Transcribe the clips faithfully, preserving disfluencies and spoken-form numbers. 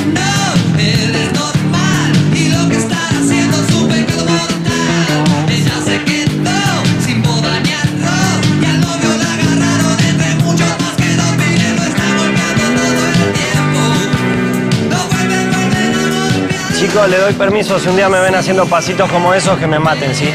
Chicos, le doy permiso si un día me ven haciendo pasitos como esos, que me maten, ¿sí?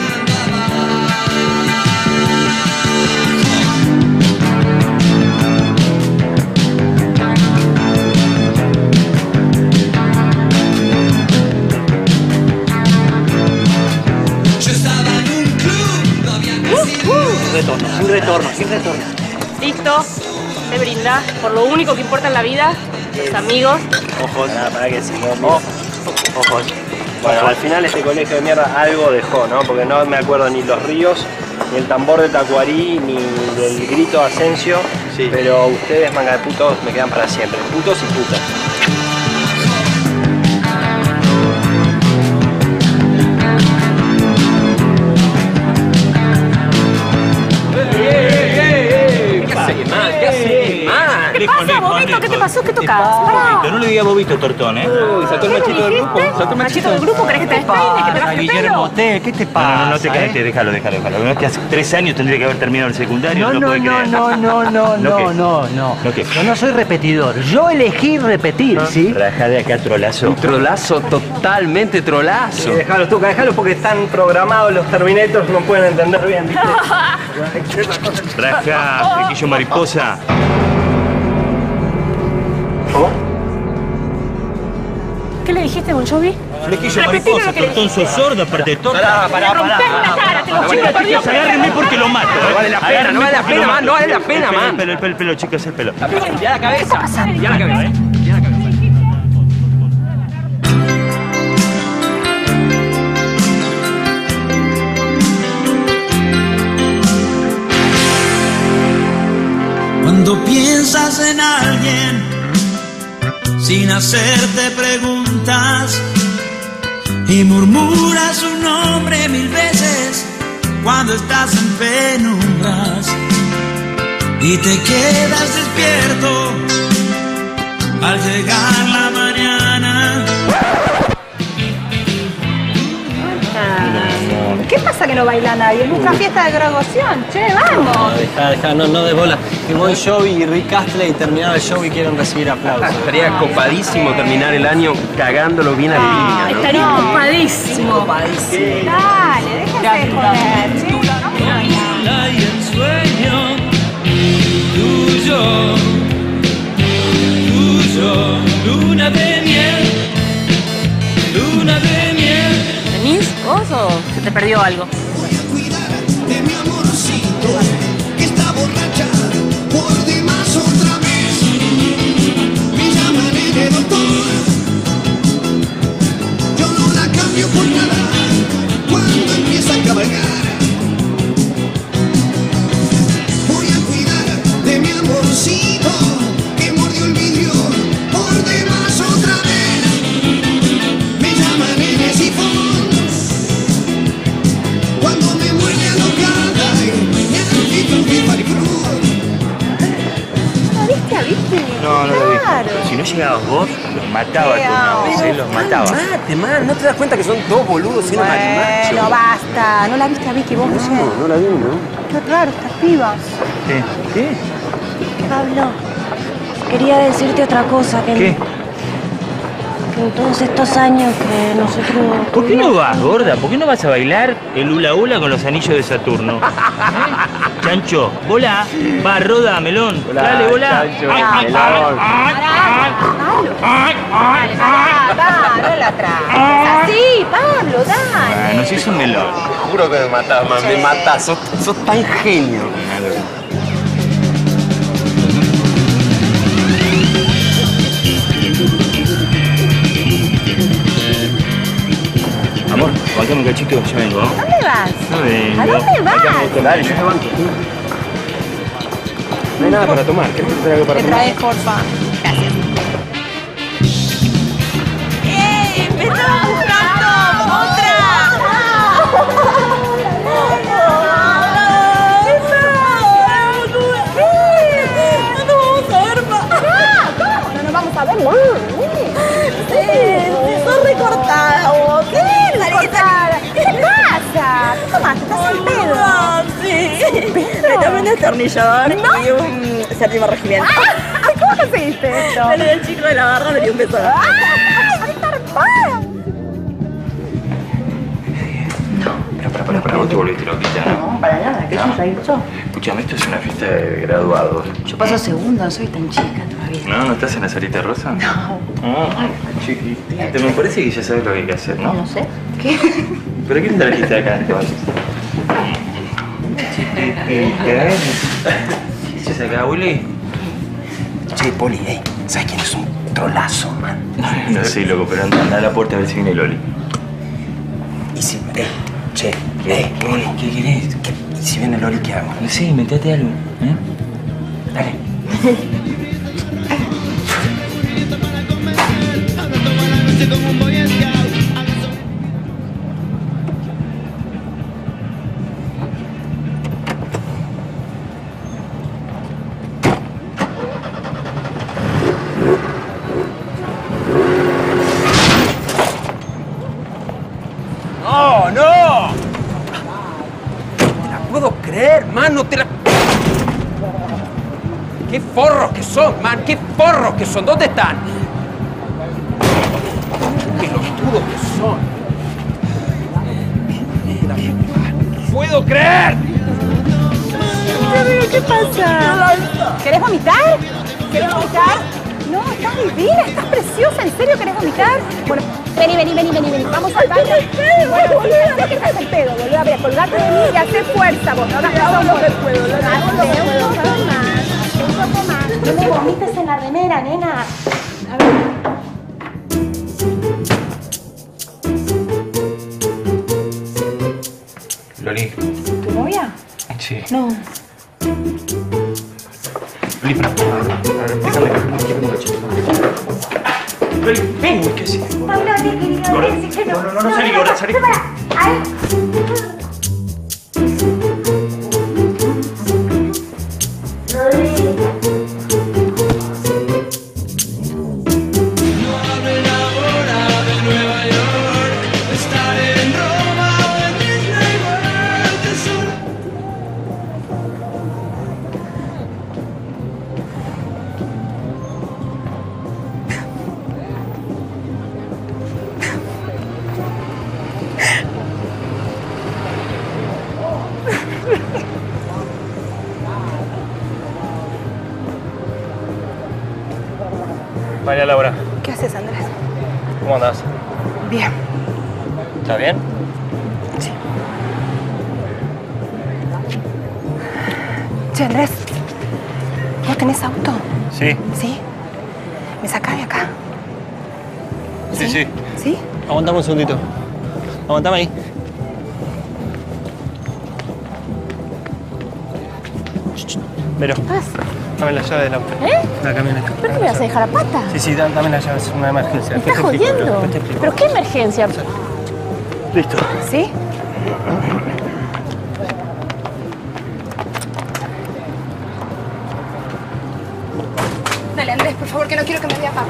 Sin retorno, sin retorno, sin retorno. Listo, se brinda por lo único que importa en la vida, los amigos. Ojos. Para, para que sí, no, mira. Ojos. Bueno, al final este colegio de mierda algo dejó, ¿no? Porque no me acuerdo ni los ríos, ni el tambor de Tacuarí, ni del grito de Asensio. Sí. Pero ustedes, manga de putos, me quedan para siempre. Putos y putas. ¿Qué pasa, Bobito? ¿Qué te pasó? ¿Qué tocas? Pará. No le digas Bobito, Tortón, ¿eh? Uy, saltó el machito del grupo. Saltó el machito del grupo. ¿Querés que te despeine? ¿Que te baje el Guillermo pelo? Tell, ¿qué te pasa? No, no, no te caes, déjalo, déjalo, déjalo. No es que hace tres años tendría que haber terminado el secundario. No, No, no, puede no, creer. no, no, no, ¿No qué? no, no, no. ¿No qué? Yo no soy repetidor. Yo elegí repetir, ¿sí? Rajá de acá, trolazo. Un trolazo, totalmente trolazo. Sí, déjalos, Tuca, déjalos porque están programados los Terminators, no pueden entender bien, ¿viste? Rajá, flequillo mariposa. ¿Qué le dijiste, Bon Jovi? Flequillo Repetilo mariposa, lo que le Tortón, sos sorda, aparte de todo. Pará, pará, Me rompés la cara, tengo chico, por Dios. Agárrenme porque lo mato. No vale la pena, no vale la pena, man, no vale la pena, man. El pelo, el pelo, el pelo, chicos, el pelo. Ya la cabeza, ya la cabeza, ¿eh? Ya la cabeza. Cuando piensas en alguien sin hacerte preguntas y murmuras su nombre mil veces cuando estás en penumbras y te quedas despierto al llegar la mañana. ¿Qué pasa que no baila nadie? Es nuestra fiesta de graduación, che, vamos. No, dejá, dejá, no, no des bola. Que Bon Jovi y Rick Astley terminaron el show y quieren recibir aplausos. Estaría copadísimo terminar el año cagándolo bien a piña, ¿no? Estaría copadísimo. Copadísimo. Dale, déjate de joder, chicos. Hay el sueño tuyo, tuyo, luna de miel, luna de miel. ¿Venís vos o se te perdió algo? Voy a cuidar de mi amorcito que está borracha por demás otra vez. Me llaman el doctor, yo no la cambio por nada cuando empieza a cabalgar. Voy a cuidar de mi amorcito que mordió el vidrio por demás otra vez. Me llaman el sifón cuando me muerde alocada y me agito un piparicruz. ¿No viste a Vicky? No, no lo vi. Claro. Si no llegabas vos, los mataba Qué con una vez, ¿eh? Los mataba. Mate, man, ¿no te das cuenta que son dos boludos siendo marimachos? Bueno, basta. ¿No la viste a Vicky vos, José? No, no la vi, ¿no? Qué raro, estas pibas. ¿Qué? ¿Qué? Pablo, quería decirte otra cosa, que, ¿Qué? que en todos estos años que nosotros... ¿Por qué no vas, gorda? ¿Por qué no vas a bailar el hula hula con los anillos de Saturno? ¿Eh? Chancho, volá, va, roda, melón. Volá, Dale, volá. Chancho, Ay, ay, melón. ay, ay, ay, ay, ay. Dale, no la traes. Así, Pablo, dale. Bueno, si es un melón. Te juro que me matás, man, me matás, sos, sos tan genio. Amor, bancame un cachito, ya vengo. ¿No? ¿Dónde vas? No vengo. ¿A dónde vas? Dale, yo te banco. No hay nada para tomar, ¿querés que te traiga algo para Te tomar? traes, porfa. Gracias. ¡Ey! ¡Me estaba buscando! ¡Otra! ¡No nos vamos a ver más! ¡Ah! ¿Cómo no nos vamos a ver más? ¡Eh! ¡Sos recortada vos! ¿Qué recortada? ¿Qué te pasa? ¿Qué tomaste? ¿Estás al pedo? No, sí. Me tomé un destornillador ¿No? y un séptimo regimiento. Ay, ¿cómo conseguiste esto? Pero el chico de la barra me dio un beso. ¡Ay, qué tarpada! Pero para, para, para, vos te volviste loquita, ¿no? No, para nada, ¿qué se hizo? Escúchame, esto es una fiesta de graduados. Yo paso segundo, no soy tan chica todavía. ¿No? ¿No estás en la salita rosa? No. Ah, chiquitita. Me parece que ya sabes lo que hay que hacer, ¿no? No sé. ¿Qué? ¿Pero quién te trajiste acá? Te vayas. Chiquitita. ¿Qué haces acá, Willy? Che, Poli, eh, ¿sabes quién es un trolazo, man? No sé, loco, pero anda, anda a la puerta a ver si viene Loli. Y si, eh, che, eh, Poli, ¿qué querés? ¿Qué, si viene Loli, ¿qué hago? No sé, inventate algo, ¿eh? Dale. ¡No, no! No te la puedo creer, man, no te la... ¡Qué forros que son, man! ¡Qué forros que son! ¿Dónde están? ¡Qué lostudos que son! ¡No puedo creer! ¿Qué pasa? ¿Querés vomitar? ¿Querés vomitar? No, estás divina, estás preciosa. ¿En serio querés vomitar? Bueno, vení, vení, vení, vení, vení. Vamos al baño. Bueno, boluda, ¿qué estás el pedo, boluda? A ver, colgate de mí y hace fuerza, vos. No hagas caso, no puedo. Hazte un poco más, un poco más. No me vomites en la remera, nena. A ver. Loli. ¿Tu novia? Sí. No. Loli, para. Déjame que vengo, chico. Loli, ven, ¿qué haces? Paula, te quería Gorda. decir que no. No, no, no, salí, gorda, salí. Ay. María Laura, ¿Qué haces, Andrés? ¿cómo andás? Bien. ¿Estás bien? Sí. Che, Andrés, ¿vos tenés auto? Sí. ¿Sí? ¿Me sacás de acá? Sí, sí. ¿Sí? Aguantame un segundito. Aguantame ahí. Pero, ¿Qué pasa? dame la llave del auto. ¿Eh? La camioneta. ¿Pero qué me vas a dejar a pata? Sí, sí, dame la llave, es una emergencia. ¿Me estás jodiendo? ¿Pero qué emergencia? Listo. ¿Sí? Dale, Andrés, por favor, que no quiero que me vea papá.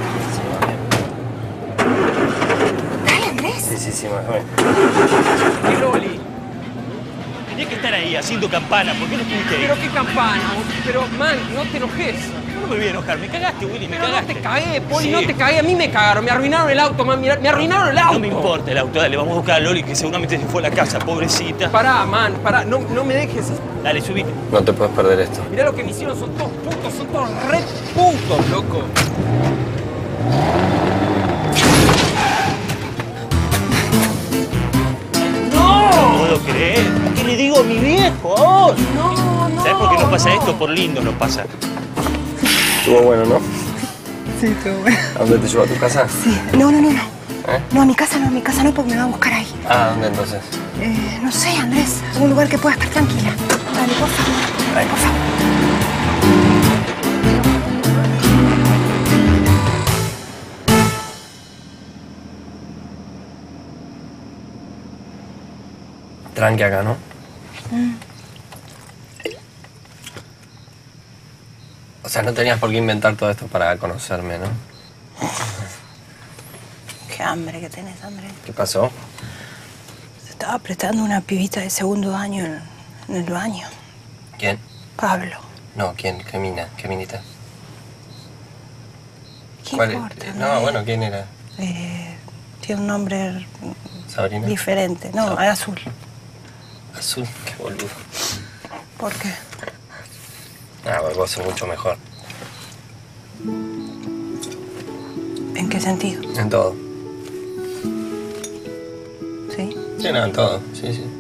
Dale, Andrés. Sí, sí, sí, más o menos. ¿Qué, Loli? Tenías que estar ahí haciendo campana. ¿Por qué no estuviste ahí? Pero qué campana, pero man, no te enojes. No me voy a enojar. Me cagaste, Willy, me Pero no cagaste. te cagué, Poli, Sí. no te cagué. A mí me cagaron, me arruinaron el auto, man. Me arruinaron el auto. No me importa el auto. Dale, vamos a buscar a Loli, que seguramente se fue a la casa, pobrecita. Pará, man, pará. No, no me dejes. Dale, subite. No te puedes perder esto. Mirá lo que me hicieron, son todos putos, son todos re putos, loco. No puedo creer. ¿Qué le digo a mi viejo, a vos? No, no. ¿Sabes por qué nos pasa esto? Por lindo nos pasa. Estuvo bueno, ¿no? Sí, estuvo bueno. ¿A dónde te llevo? ¿A tu casa? Sí. No, no, no, no. ¿Eh? No, a mi casa no, a mi casa no, porque me va a buscar ahí. Ah, ¿dónde entonces? Eh, no sé, Andrés. Algún lugar que pueda estar tranquila. Dale, por favor. Dale, por favor. Tranqui acá, ¿no? Mm. O sea, no tenías por qué inventar todo esto para conocerme, ¿no? Qué hambre que tenés, Andrés. ¿Qué pasó? Se estaba apretando una pibita de segundo año en, en el baño. ¿Quién? Pablo. No, ¿quién? ¿Qué mina? ¿Qué minita? ¿Qué ¿Cuál importa? es? No, bueno, ¿quién era? Eh, tiene un nombre ¿Sabrina? diferente. No, No. era azul. Azul, qué boludo. ¿Por qué? Ah, vos sos mucho mejor. ¿En qué sentido? En todo. ¿Sí? Sí, no, en todo. Sí, sí.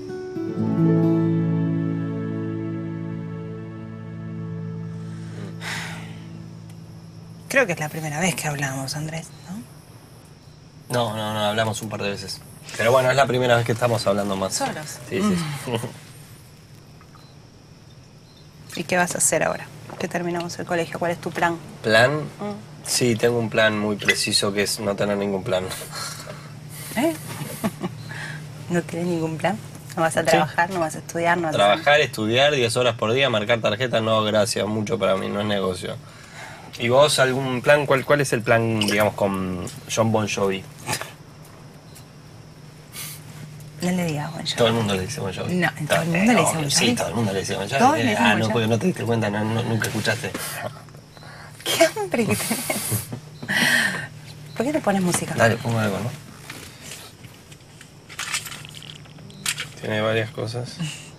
Creo que es la primera vez que hablamos, Andrés, ¿no? No, no, no, hablamos un par de veces. Pero bueno, es la primera vez que estamos hablando más. ¿Solos? Sí, sí. ¿Y qué vas a hacer ahora? Que terminamos el colegio. ¿Cuál es tu plan? ¿Plan? Mm. Sí, tengo un plan muy preciso que es no tener ningún plan. ¿Eh? ¿No tienes ningún plan? ¿No vas a Sí. trabajar? ¿No vas a estudiar? ¿No vas a... Trabajar, estudiar diez horas por día, marcar tarjeta, no, gracias, mucho para mí, no es negocio. ¿Y vos algún plan? ¿Cuál, cuál es el plan, digamos, con John Bon Jovi? No le digas Bon Jovi. Todo el mundo le dice Bon Jovi. No, todo el mundo le dice Bon Jovi. Sí, todo el mundo le dice Bon Jovi. Todos le Eh, dicen ah, Bon no, Jovi. porque no te diste cuenta, no, no, nunca escuchaste. ¡Qué hambre que tenés! ¿Por qué no pones música? Dale, pongo algo, ¿no? Tiene varias cosas.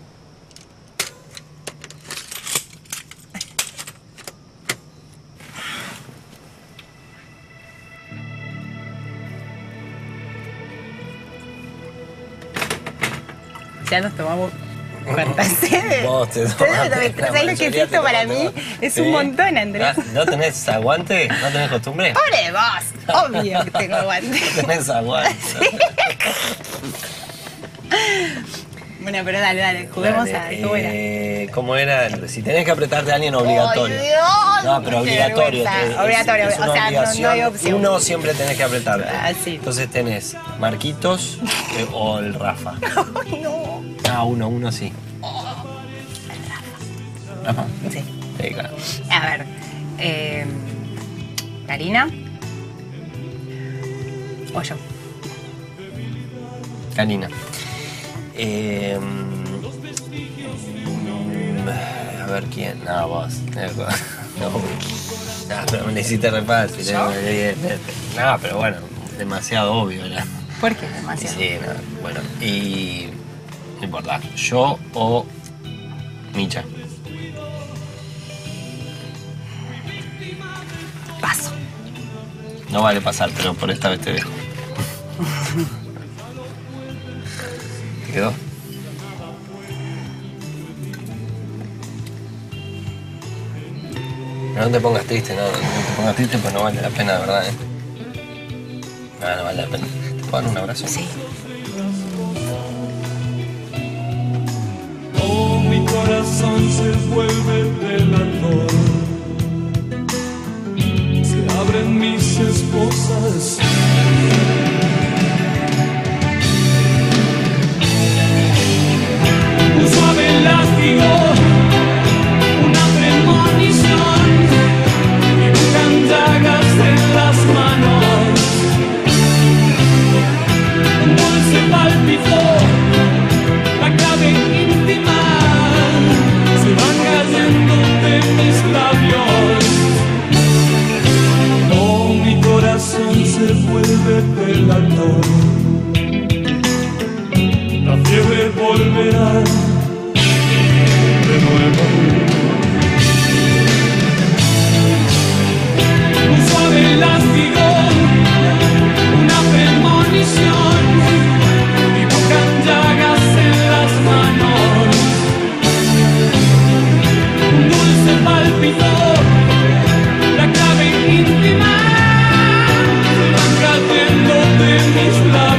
Ya nos tomamos cuántas sedes. Vos te ¿Sabes tomaste, lo la que- ¿sabes lo que es mayoría esto te para tomó. mí? Es Sí. un montón, Andrés. Ah, ¿No tenés aguante? ¿No tenés costumbre? ¡Pobre vos! Obvio que tengo aguante. No tenés aguante. Bueno, pero dale, dale, juguemos Dale, a... ¿Cómo era? eh, ¿Cómo era? Si tenés que apretarte a alguien, obligatorio. ¡Ay, Dios! No, pero Qué obligatorio. vergüenza. te- es- Obligatorio, es una o sea, no- no obligación. hay opción. Uno siempre tenés que apretarte. Ah, sí. Entonces tenés Marquitos eh, o el Rafa. Ay, no. Ah, uno, uno sí. Rafa. Sí. Sí, claro. A ver, eh, Karina o yo. Karina. Eh, mm, a ver quién. No, vos. No, no, pero me la hiciste re fácil. ¿Yo? eh. No, pero bueno, demasiado obvio era. ¿Por qué demasiado? Sí, no, bueno. Y. No importa. Yo o Micha. Paso. No vale pasar, pero por esta vez te dejo. ¿Te quedó? No, no te pongas triste, no, no te pongas triste, pues no vale la pena, de verdad, ¿eh? No, no vale la pena. ¿Te puedo dar un abrazo? Sí. Oh, mi corazón se vuelve delator. Se abren mis esposas. Un suave látigo, una premonición, dibujan llagas en las manos. Un dulce palpito, la clave íntima se va cayendo de mis labios. Oh, mi corazón se vuelve delator. La fiebre volverá de nuevo. Un suave látigo, una premonición, dibujan llagas en las manos. Un dulce palpito, la clave íntima se van cayendo de mis labios.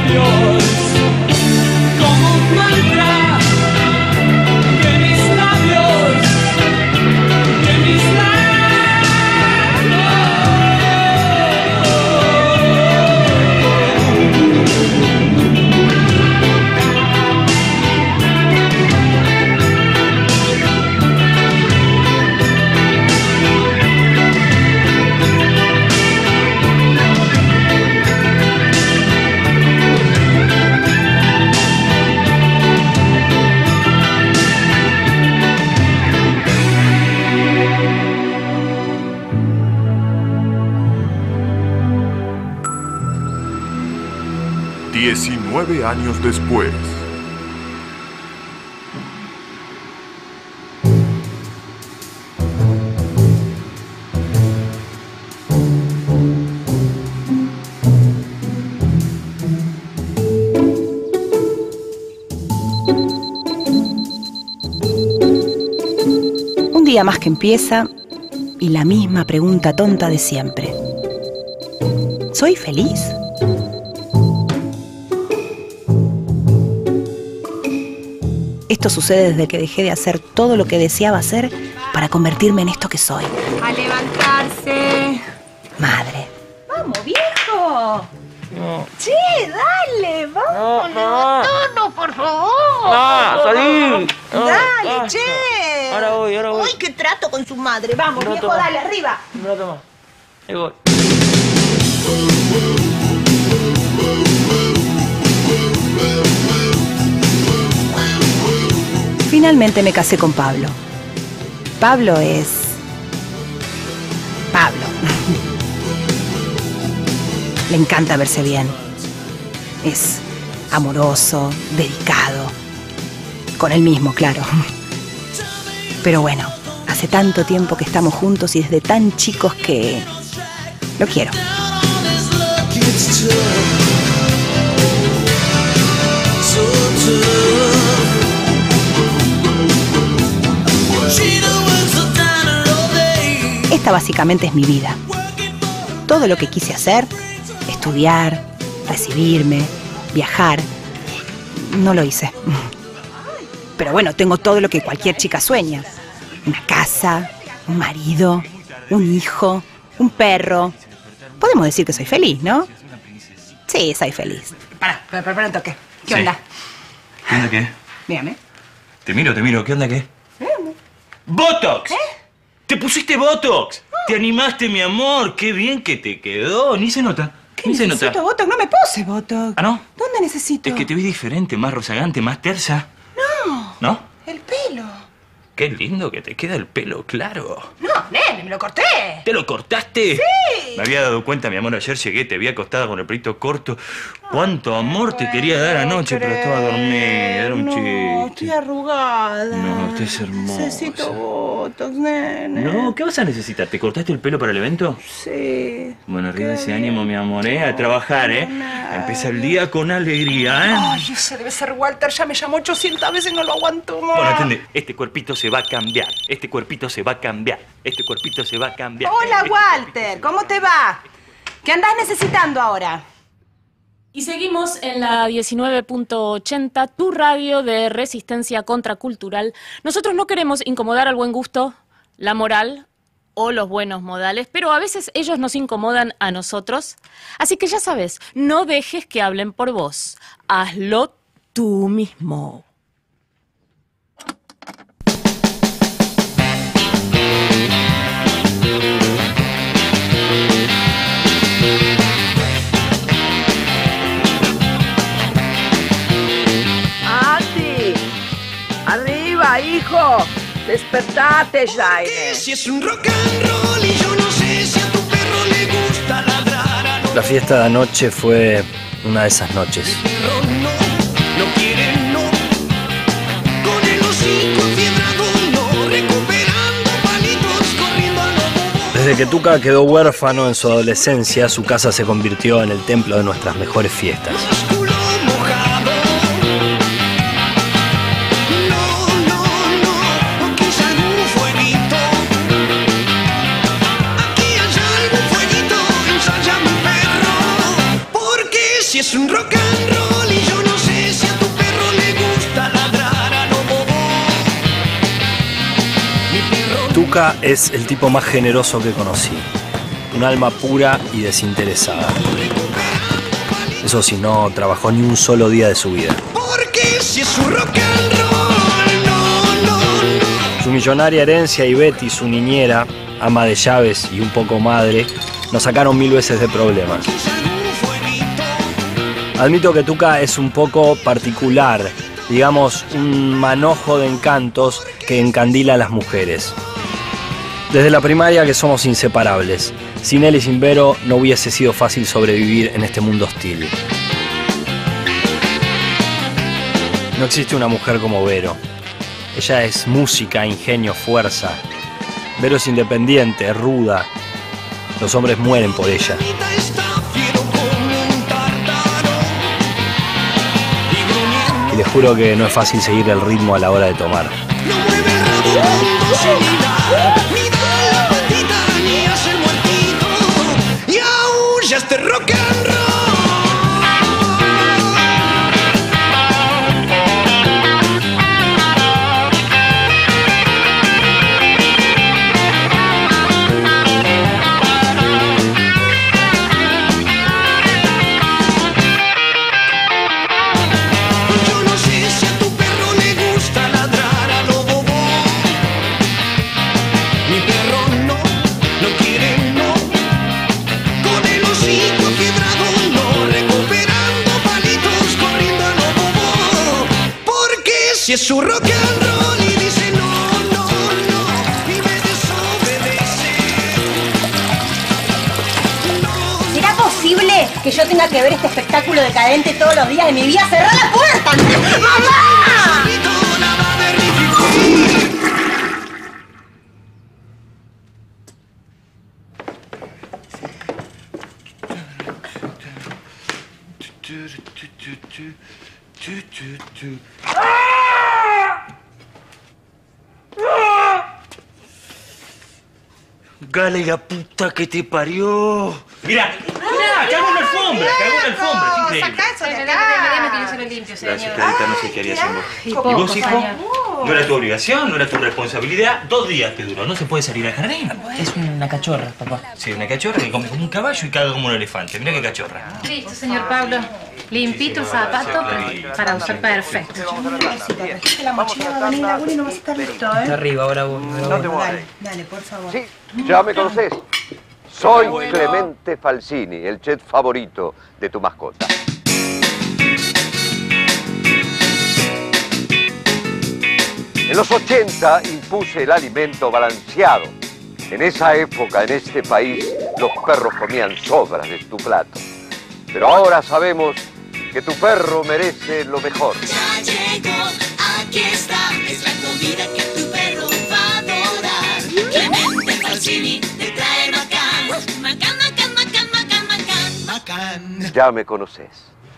diecinueve años después. Un día más que empieza y la misma pregunta tonta de siempre. ¿Soy feliz? Esto sucede desde que dejé de hacer todo lo que deseaba hacer para convertirme en esto que soy. A levantarse. Madre. Vamos, viejo. No. Che, dale, vamos. No, no. No, no, por favor. No, salí. No, Dale, no. che. Ahora voy, ahora voy. Ay, qué trato con su madre. Vamos, No, viejo, toma. dale, arriba. No, toma. Ahí voy. Finalmente me casé con Pablo. Pablo es... Pablo. Le encanta verse bien. Es amoroso, dedicado. Con él mismo, claro. Pero bueno, hace tanto tiempo que estamos juntos y desde tan chicos que... lo quiero. Esta básicamente es mi vida. Todo lo que quise hacer, estudiar, recibirme, viajar, no lo hice. Pero bueno, tengo todo lo que cualquier chica sueña. Una casa, un marido, un hijo, un perro. Podemos decir que soy feliz, ¿no? Sí, soy feliz. Pará, pará, pará un toque. ¿Qué Sí. onda? ¿Qué onda qué? Mírame. Te miro, te miro. ¿Qué onda qué? Mírame. ¡Botox! ¿Te pusiste Botox? ¿Te animaste, mi amor? ¡Qué bien que te quedó! Ni se nota. ¿Qué Ni se necesito nota. Botox? No me puse Botox. ¿Ah, no? ¿Dónde necesito? Es que te ves diferente, más rozagante, más tersa. No, ¿No? el pelo. Qué lindo que te queda el pelo claro. No, nene, me lo corté. ¿Te lo cortaste? Sí. Me había dado cuenta, mi amor, ayer llegué, te vi acostada con el pelito corto. Cuánto amor te quería dar anoche, pero estaba dormida, era un No, chiste. estoy arrugada. No, estás hermosa. Necesito Botox, nene. No, ¿qué vas a necesitar? ¿Te cortaste el pelo para el evento? Sí. Bueno, arriba ese ánimo, mi amor, ¿eh? A trabajar, ¿eh? Empieza el día con alegría, ¿eh? Ay, ese debe ser Walter. Ya me llamó ochocientas veces y no lo aguanto más. Bueno, atiende. Este cuerpito se va a cambiar. Este cuerpito se va a cambiar. Este cuerpito se va a cambiar. Hola, Walter. ¿Cómo te va? ¿Qué andás necesitando ahora? Y seguimos en la diecinueve punto ochenta, tu radio de resistencia contracultural. Nosotros no queremos incomodar al buen gusto, la moral o los buenos modales, pero a veces ellos nos incomodan a nosotros. Así que ya sabes, no dejes que hablen por vos. Hazlo tú mismo. Andy, arriba, hijo. Despertate, Jaime. Si es un rock and roll y yo no sé si a tu perro le gusta ladrar a no. La fiesta de anoche fue una de esas noches. No quiere, no. Con el hocico enfiebrado, no. Recuperando palitos, corriendo a lo bobo. Desde que Tuca quedó huérfano en su adolescencia, su casa se convirtió en el templo de nuestras mejores fiestas. Culo mojado. No, no, no. Aquí hay algún fueguito. Aquí hay algún fueguito. Ensaya mi perro. Porque si es un rock and roll y yo no sé si a tu perro le gusta ladrar a lo bobo. Mi perro. Tuca es el tipo más generoso que conocí. Un alma pura y desinteresada. Eso sí, no trabajó ni un solo día de su vida. Porque si es un rock and roll, no, no, no. Su millonaria herencia y Betty, su niñera, ama de llaves y un poco madre, nos sacaron mil veces de problemas. Admito que Tuca es un poco particular, digamos, un manojo de encantos que encandila a las mujeres. Desde la primaria que somos inseparables. Sin él y sin Vero no hubiese sido fácil sobrevivir en este mundo hostil. No existe una mujer como Vero. Ella es música, ingenio, fuerza. Vero es independiente, ruda. Los hombres mueren por ella. Y les juro que no es fácil seguir el ritmo a la hora de tomar. Y aún ya este rock and roll. Si es su rock and roll y dice no, no, no, y me desobedece. No. ¿Será posible que yo tenga que ver este espectáculo decadente todos los días de mi vida? ¡Cerrá la puerta! ¡Mamá! Gale la puta que te parió. Mirá, mirá, cagó una alfombra, cagó una alfombra, es increíble. Sacá eso de acá. Déjame que yo se lo limpio, señor. Gracias, Clarita, no sé qué haría sin vos. ¿Y vos, hijo? No era tu obligación, no era tu responsabilidad. Dos días te duró, no se puede salir al jardín. Es una cachorra, papá. Sí, una cachorra que come como un caballo y caga como un elefante. Mirá qué cachorra. Listo, señor Pablo. Limpito el zapato para usar perfecto. La mochila va a venir a y no vas a estar listo, ¿eh? Está arriba, ahora vos. No te mueves. Dale, dale, por favor. Sí, ya me conoces. Soy Clemente Falsini, el chef favorito de tu mascota. En los ochenta impuse el alimento balanceado. En esa época, en este país, los perros comían sobras de tu plato. Pero ahora sabemos que tu perro merece lo mejor. Ya llegó, aquí está, es la comida que tu perro va a adorar. Clemente Falsini te trae Macán, Macán, Macán, Macán, Macán, Macán, Macán. Ya me conoces.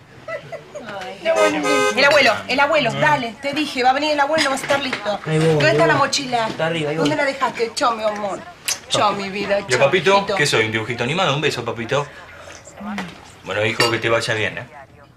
El abuelo, el abuelo, dale, te dije, va a venir el abuelo, va a estar listo. Ahí voy, ¿Dónde ahí está la voy. mochila? Está arriba, ahí voy. ¿Dónde la dejaste? Chao, mi amor. Chao, mi vida. ¿Y chao, papito? hijito. ¿Qué soy? ¿Un dibujito animado? Un beso, papito. Bueno, hijo, que te vaya bien, ¿eh?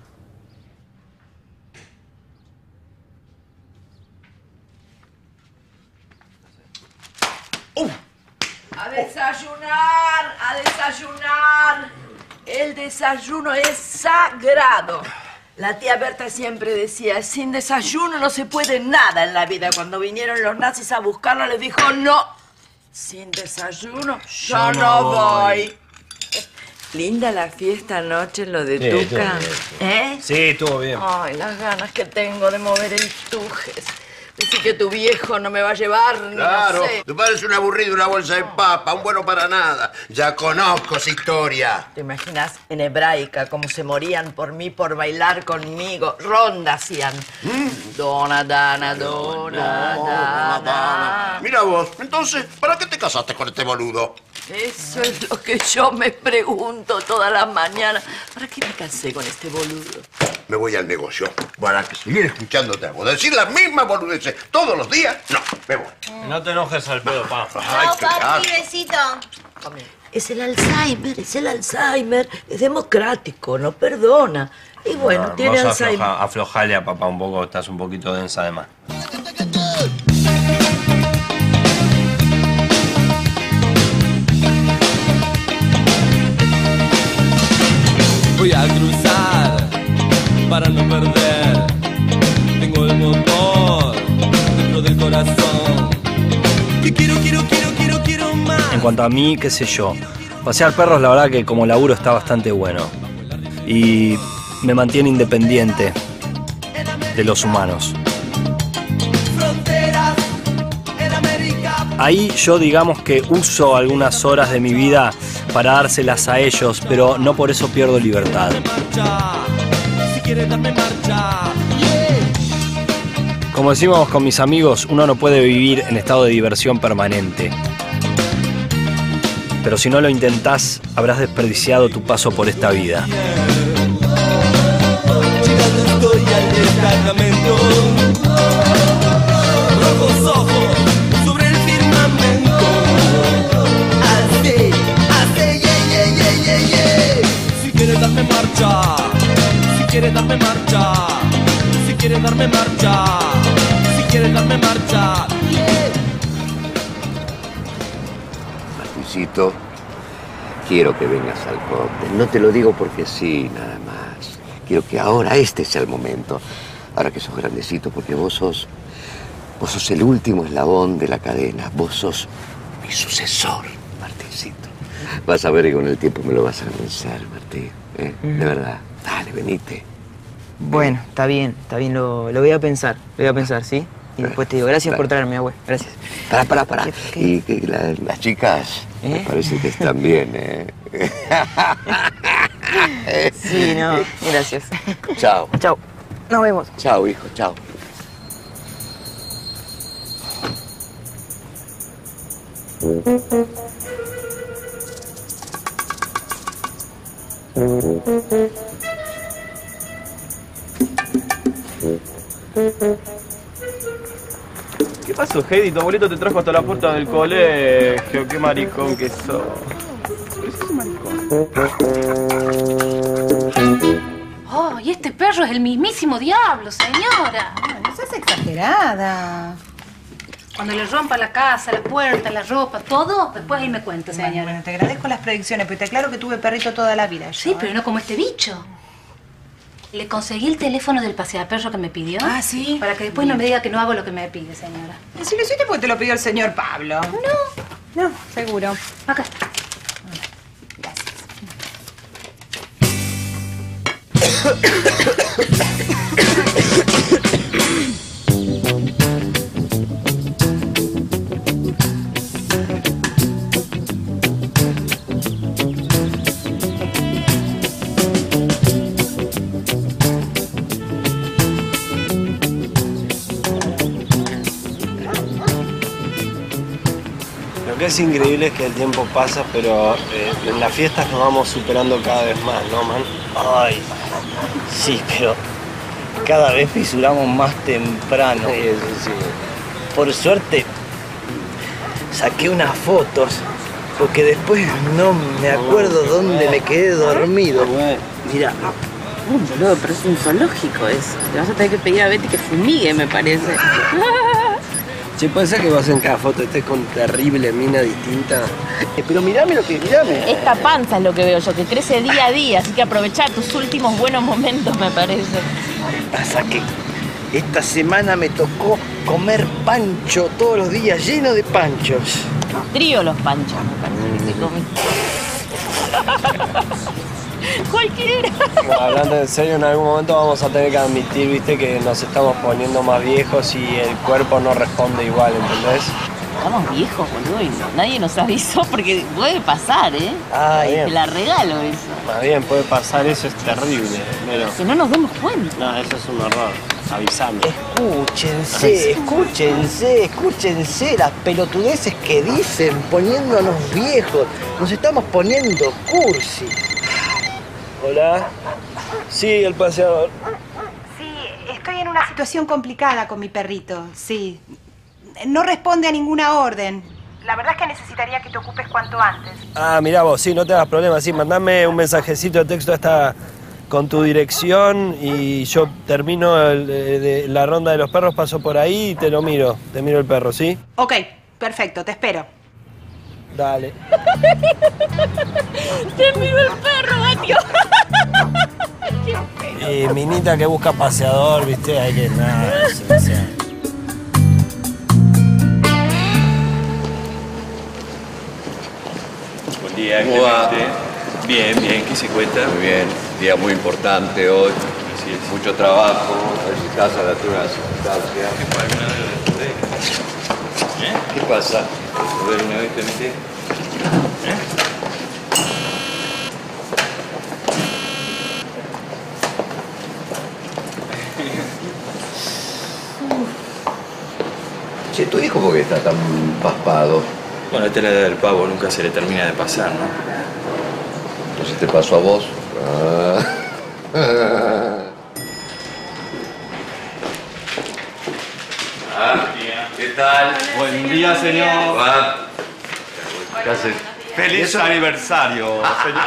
A desayunar, a desayunar. El desayuno es sagrado. La tía Berta siempre decía, sin desayuno no se puede nada en la vida. Cuando vinieron los nazis a buscarla les dijo, no, sin desayuno yo, yo no, no voy. voy. Linda la fiesta anoche, lo de Sí, Tuca. estuvo ¿Eh? Sí, estuvo bien. Ay, las ganas que tengo de mover el Tujes. Dice que tu viejo no me va a llevar, Claro, no sé. tu padre es un aburrido, una bolsa de papa, un bueno para nada. Ya conozco esa historia. ¿Te imaginas en hebraica cómo se morían por mí, por bailar conmigo? Ronda hacían. Mm. Dona, dana, dona, No, dana. dana. Mira vos, entonces, ¿para qué te casaste con este boludo? Eso es lo que yo me pregunto todas las mañanas. ¿Para qué me casé con este boludo? Me voy al negocio. Para que seguir escuchándote a vos. Decir las mismas boludeces todos los días, no, me voy. No te enojes al pedo, pa. Ay, qué gato. besito. Es el Alzheimer, es el Alzheimer. Es democrático, no perdona. Y bueno, No, tiene vos Alzheimer. afloja, aflojale a papá un poco, estás un poquito densa de más. Voy a cruzar para no perder. Tengo el motor dentro del corazón. Que quiero, quiero, quiero, quiero, quiero más. En cuanto a mí, qué sé yo, pasear perros la verdad que como laburo está bastante bueno. Y me mantiene independiente de los humanos. Ahí yo digamos que uso algunas horas de mi vida para dárselas a ellos, pero no por eso pierdo libertad. Si quieres darme marcha, yeah. Como decimos con mis amigos, uno no puede vivir en estado de diversión permanente. Pero si no lo intentás, habrás desperdiciado tu paso por esta vida. Llegando estoy al destacamento. Rojos ojos sobre el firmamento. Así, así, yeah, yeah, yeah, yeah, yeah. Si quieres darme marcha, si quieres darme marcha, si quieres darme marcha, si quieres darme marcha, yeah. Martincito, quiero que vengas al cóctel. No te lo digo porque sí, nada más. Quiero que ahora este sea el momento. Ahora que sos grandecito, porque vos sos... Vos sos el último eslabón de la cadena. Vos sos mi sucesor, Martincito. Vas a ver que con el tiempo me lo vas a vencer, Martín. ¿eh? Mm. De verdad. Dale, venite. Bueno, está bien, está bien, lo, lo voy a pensar, lo voy a pensar, ¿sí? Y después te digo, gracias por traerme, abue, gracias. Pará, pará, pará. Y que la- las chicas, me parece que están bien, ¿eh? Sí, no, gracias. Chao. Chao. Nos vemos. Chao, hijo, chao. ¿Qué pasó, Heidi? Tu abuelito te trajo hasta la puerta del colegio. Qué maricón que sos. ¿Pero sos un maricón? Oh, y este perro es el mismísimo diablo, señora. No seas exagerada. Cuando le rompa la casa, la puerta, la ropa, todo, después ahí me cuenta, señora. Bueno, te agradezco las predicciones, pero te aclaro que tuve perrito toda la vida. Yo, Sí, pero no como este bicho. Le conseguí el teléfono del paseaperro que me pidió. Ah, ¿sí? Para que después no me diga que no hago lo que me pide, señora. ¿Y si lo hiciste porque te lo pidió el señor Pablo? No. No, seguro. Acá está. Lo que es increíble es que el tiempo pasa, pero eh, en las fiestas nos vamos superando cada vez más, ¿no, man? Ay, sí, pero cada vez fisuramos más temprano. Sí, eso sí. Por suerte, saqué unas fotos, porque después no me acuerdo dónde me quedé dormido. Mira, un boludo, pero es un zoológico eso. Le vas a tener que pedir a Betty que fumigue, me parece. Che, ¿puede ser que vos en cada foto estés con terrible mina distinta? Pero mirame lo que... mirame. Esta panza es lo que veo yo, que crece día a día, así que aprovechar tus últimos buenos momentos, me parece. Pasa que esta semana me tocó comer pancho todos los días, lleno de panchos. Trío los panchos, me parece que te comí. Cualquiera. No, hablando en serio, en algún momento vamos a tener que admitir, viste, que nos estamos poniendo más viejos y el cuerpo no responde igual, ¿entendés? Estamos viejos, boludo, y no- nadie nos avisó porque puede pasar, ¿eh? Ay, te la regalo eso. Más bien, puede pasar, eso es terrible, pero... Que no nos demos cuenta. No, eso es un horror. Avisame. Escúchense, escúchense, escúchense las pelotudeces que dicen poniéndonos viejos. Nos estamos poniendo cursi. Hola. Sí, el paseador. Sí, estoy en una situación complicada con mi perrito, sí. No responde a ninguna orden. La verdad es que necesitaría que te ocupes cuanto antes. Ah, mirá vos, sí, no te hagas problemas, sí, mandame un mensajecito de texto hasta con tu dirección y yo termino el- de, de la ronda de los perros, paso por ahí y te lo miro, te miro el perro, ¿sí? Ok, perfecto, te espero. Dale. Te miro el perro, Batio. Y minita que busca paseador, viste, hay que nada, o sea. Buen día, ¿Cómo va? Clemente. Bien, bien, ¿qué se cuenta? Muy bien, día muy importante hoy. Mucho trabajo, a ver si estás a la altura de la circunstancia. ¿Eh? ¿Qué pasa? A ver, una vez, Clemente. ¿Eh? Che, ¿tu hijo por qué está tan paspado? Bueno, esta es la edad del pavo, nunca se le termina de pasar, ¿no? Entonces te pasó a vos. Ah. Ah, ¿qué tal? Buen día, señor. Ah. ¿Qué hace? ¡Feliz aniversario, señor!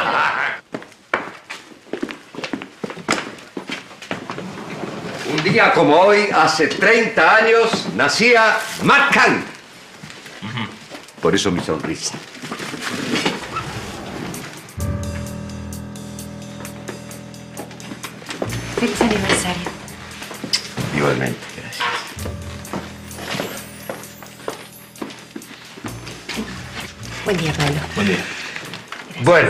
Un día como hoy, hace treinta años, nacía Matt Kahn. Por eso mi sonrisa. Feliz aniversario. Igualmente, gracias. Buen día, Pablo. Buen día. Bueno.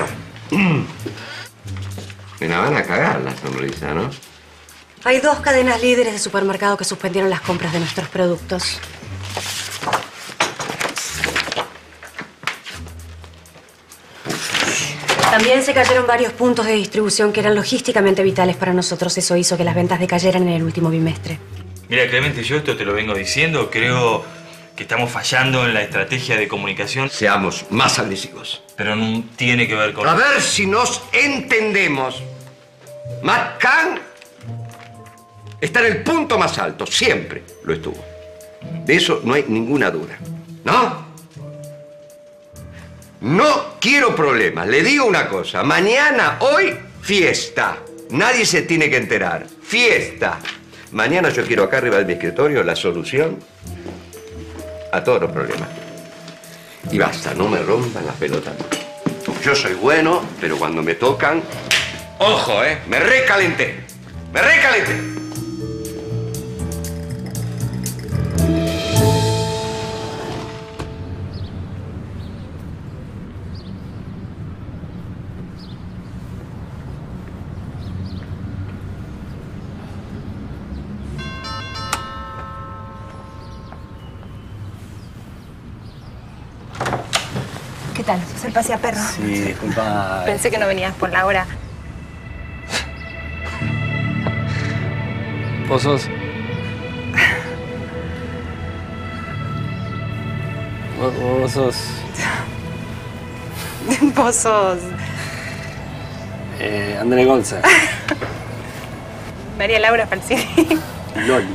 Me la van a cagar la sonrisa, ¿no? Hay dos cadenas líderes de supermercado que suspendieron las compras de nuestros productos. También se cayeron varios puntos de distribución que eran logísticamente vitales para nosotros. Eso hizo que las ventas decayeran en el último bimestre. Mira, Clemente, yo esto te lo vengo diciendo. Creo que estamos fallando en la estrategia de comunicación. Seamos más agresivos. Pero no tiene que ver con... A ver si nos entendemos. Matt Kahn está en el punto más alto. Siempre lo estuvo. De eso no hay ninguna duda. ¿No? No quiero problemas. Le digo una cosa. Mañana, hoy, fiesta. Nadie se tiene que enterar. Fiesta. Mañana yo quiero acá arriba de mi escritorio la solución a todos los problemas. Y basta, no me rompan las pelotas. Yo soy bueno, pero cuando me tocan... ¡Ojo, eh! Me recalenté. Me recalenté. ¿Qué tal? ¿Sos el paseaperro? Sí, disculpa. Pensé que no venías por la hora. ¿Vos sos? ¿Vos, vos sos? Vos sos... Eh, André Golza. María Laura Falsini. Loli.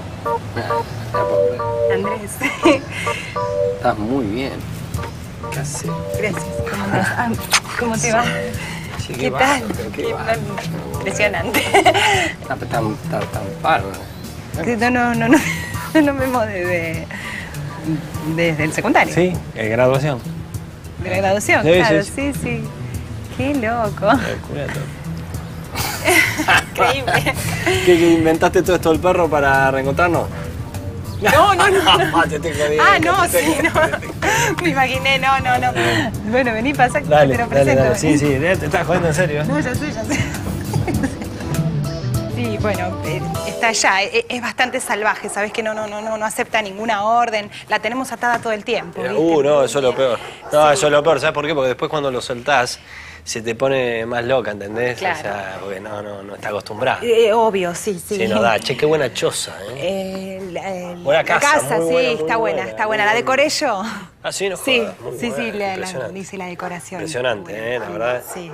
Andrés. Estás muy bien. ¿Qué haces? Gracias. ¿Cómo andás? Ah, ¿cómo te va? Sí, ¿Qué va, tal? pero qué Qué va. tal. Impresionante. Está tan, tan, tan bárbaro. No, no, no, no, no vemos desde, desde el secundario. Sí, eh, graduación. De la graduación, Sí, claro, sí, sí, sí. Qué loco. Eh, curato. Increíble. ¿Qué, que inventaste todo esto del perro para reencontrarnos? No, no, no. Te estoy jodiendo, Ah, no, te estoy sí, no. Me imaginé, no, no, no. Bueno, vení, pasa que Dale, te lo dale, presento. dale. Sí, sí, te estás jodiendo en serio. No, ya sé, ya sé. Sí, bueno, eh, está allá. Es, es bastante salvaje, ¿sabes? Que no, no, no, no, no acepta ninguna orden. La tenemos atada todo el tiempo. ¿viste? Uh, no, eso es lo peor. No, eso es lo peor. ¿Sabes por qué? Porque después cuando lo soltás, se te pone más loca, ¿entendés? Claro. O sea, porque no, no, no está acostumbrada. Eh, obvio, sí, sí. Sí, no da. Che, qué buena choza, ¿eh? Eh, la, eh, Buena la casa, casa, muy sí, buena, muy está buena, buena, está buena. muy ¿La buena. decoré yo? Ah, sí, no Sí, jodas, muy sí, buena, sí, la, la, impresionante. hice la decoración. Impresionante, ¿eh? La verdad. Sí.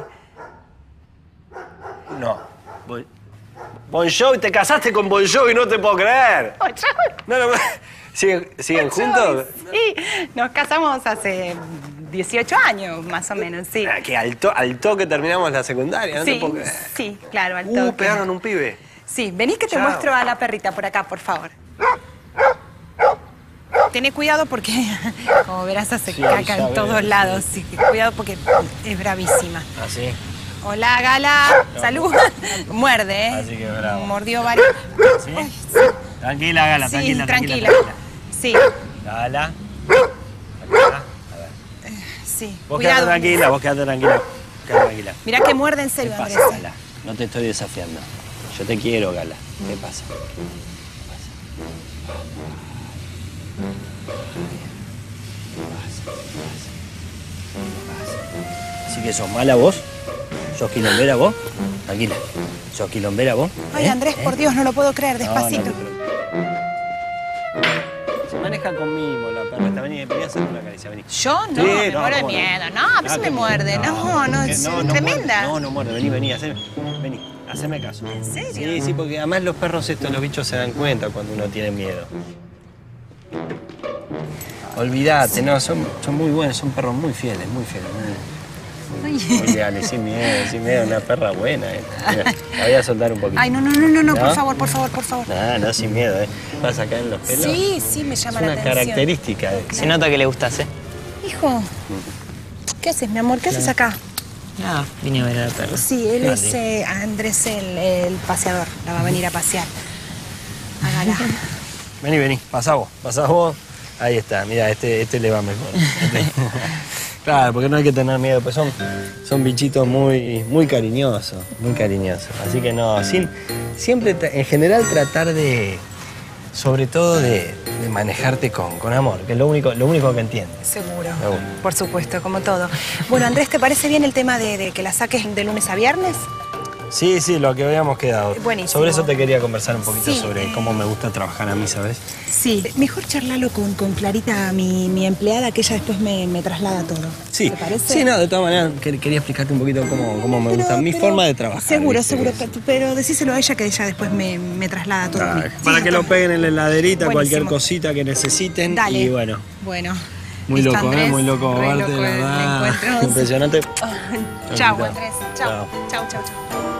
No. Bon, Bon Jovi, te casaste con Bon Jovi, no te puedo creer. Bon Jovi. No, no, ¿Siguen, siguen Bon juntos? Jovi, Sí, nos casamos hace dieciocho años, más o menos, sí. Ah, que al, to- al toque terminamos la secundaria, no te Sí, puedo creer. sí, claro, al toque. Uh, pegaron un pibe. Sí, vení que te Chao. muestro a la perrita por acá, por favor. Tené cuidado porque, como verás, hace Sí, caca ya en veo, todos sí. lados. Sí, cuidado porque es bravísima. Así. Hola, Gala. Salud. Muerde, ¿eh? Así que bravo. Mordió varios. ¿Sí? Ay, sí. Tranquila, Gala, Sí, tranquila, tranquila. tranquila. Sí, Gala. Gala. sí. Vos quedate Cuidado. tranquila, vos quedate tranquila. Quedate tranquila. Mirá que muerde en ¿Qué serio, pasa, Andrés. Gala? No te estoy desafiando. Yo te quiero, Gala. ¿Qué pasa? Así que sos mala vos, sos quilombera vos, tranquila. ¿Sos quilombera vos? Ay, ¿Eh? Andrés, ¿Eh? por Dios, no lo puedo creer, No, no despacito. te preocupes. maneja con mimo la perra. Está, vení, vení a hacer una caricia, vení. Yo no, Sí, me no, muero de ¿cómo no? miedo. No, a veces Ah, me qué muerde. miedo. No, no, que es no, no tremenda. muerde. No, no muerde. Vení, vení, haceme, vení, haceme caso. ¿En serio? Sí, sí, porque además los perros estos, los bichos se dan cuenta cuando uno tiene miedo. Olvídate, no, son, son muy buenos, son perros muy fieles, muy fieles. Muy, muy leales, sin miedo, sin miedo, una perra buena. Eh. Mira, la voy a soltar un poquito. Ay, no, no, no, no, no, por favor, por favor, por favor. No, no, sin miedo, ¿eh? ¿Vas a caer en los pelos? Sí, sí, me llama es la una atención. característica. Eh. Se nota que le gustas, ¿eh? Hijo, ¿qué haces, mi amor? ¿Qué haces acá? Nada, vine a ver a la perra. Sí, él Vale. es eh, Andrés, el, el paseador. La va a venir a pasear. Hágala. Vení, vení, pasá vos, pasá vos. Ahí está, mira, este, este le va mejor. Este. Claro, porque no hay que tener miedo, pues son, son bichitos muy, muy cariñosos, muy cariñosos. Así que no, sin, siempre, en general, tratar de, sobre todo, de, de manejarte con, con amor, que es lo único, lo único que entiendes. Seguro. Seguro. Por supuesto, como todo. Bueno, Andrés, ¿te parece bien el tema de, de que la saques de lunes a viernes? Sí, sí, lo que habíamos quedado. Buenísimo. Sobre eso te quería conversar un poquito, Sí, sobre eh. cómo me gusta trabajar a mí, ¿sabes? Sí. Mejor charlarlo con, con Clarita, mi, mi empleada, que ella después me, me traslada todo. Sí, ¿Te parece? sí, no, de todas maneras quer- quería explicarte un poquito cómo, cómo me Pero- gusta, mi pero- forma de trabajar. Seguro, ¿viste? seguro, pero, pero decíselo a ella que ella después me, me traslada todo. a mí. Para Sí, que lo peguen en la heladerita, Buenísimo. cualquier cosita que necesiten. Dale. Y bueno, Bueno. muy ¿Listo, loco, ¿eh? Andrés? Muy loco Re verte, loco la el verdad. encuentro. Impresionante. Chao, Chao. Andrés. Chao. Chao, chao, chao.